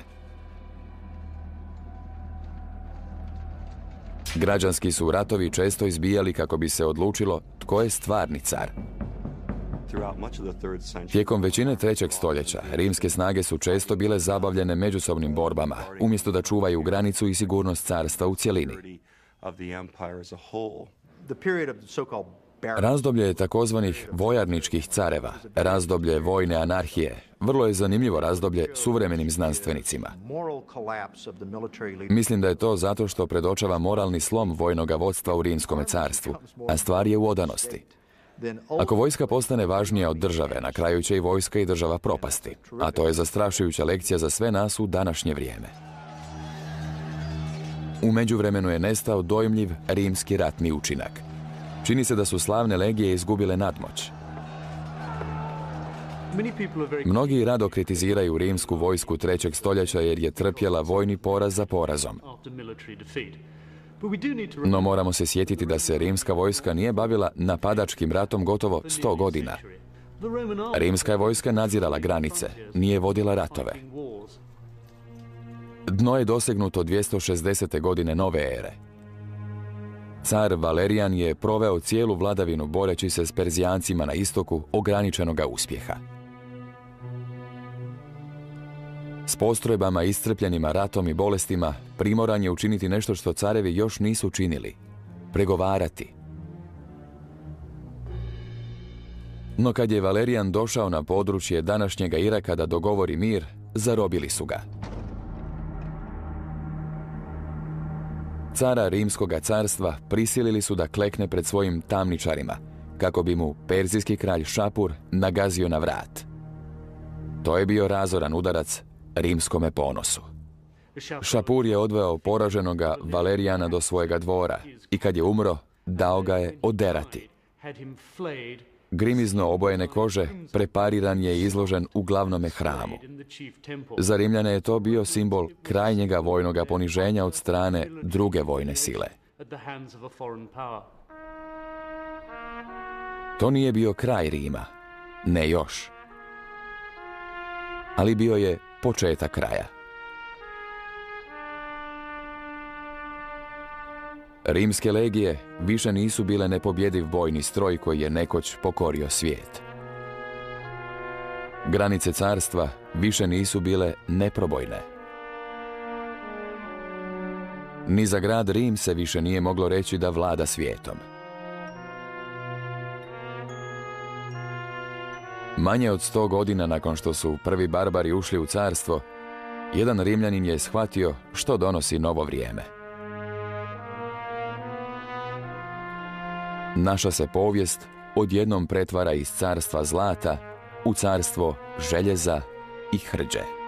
Građanski su ratovi često izbijali kako bi se odlučilo tko je stvarni car. Tijekom većine trećeg stoljeća, rimske snage su često bile zabavljene međusobnim borbama, umjesto da čuvaju granicu i sigurnost carstva u cjelini. Razdoblje takozvanih vojarničkih careva, razdoblje vojne anarhije, vrlo je zanimljivo razdoblje suvremenim znanstvenicima. Mislim da je to zato što predočava moralni slom vojnog vodstva u Rimskom carstvu, a stvar je u odanosti. Ako vojska postane važnija od države, na kraju će i vojska i država propasti, a to je zastrašujuća lekcija za sve nas u današnje vrijeme. U međuvremenu je nestao dojmljiv rimski ratni učinak. Čini se da su slavne legije izgubile nadmoć. Mnogi rado kritiziraju rimsku vojsku trećeg stoljeća jer je trpjela vojni poraz za porazom. No moramo se sjetiti da se rimska vojska nije bavila napadačkim ratom gotovo sto godina. Rimska je vojska nadzirala granice, nije vodila ratove. Dno je dosegnuto dvjesto šezdesete godine nove ere. Car Valerijan je proveo cijelu vladavinu boreći se s Perzijancima na istoku ograničenoga uspjeha. S postrojbama iscrpljenima ratom i bolestima primoran je učiniti nešto što carevi još nisu činili – pregovarati. No kad je Valerijan došao na područje današnjega Iraka da dogovori mir, zarobili su ga. Cara Rimskoga carstva prisilili su da klekne pred svojim tamničarima, kako bi mu perzijski kralj Šapur nagazio na vrat. To je bio razoran udarac rimskome ponosu. Šapur je odveo poraženoga Valerijana do svojega dvora i kad je umro, dao ga je oderati. Grimizno obojene kože prepariran je i izložen u glavnome hramu. Za Rimljane je to bio simbol krajnjega vojnoga poniženja od strane druge vojne sile. To nije bio kraj Rima, ne još. Ali bio je početak kraja. Rimske legije više nisu bile nepobjediv bojni stroj koji je nekoć pokorio svijet. Granice carstva više nisu bile neprobojne. Ni za grad Rim se više nije moglo reći da vlada svijetom. Manje od sto godina nakon što su prvi barbari ušli u carstvo, jedan Rimljanin je shvatio što donosi novo vrijeme. Naša se povijest odjednom pretvara iz carstva zlata u carstvo željeza i hrđe.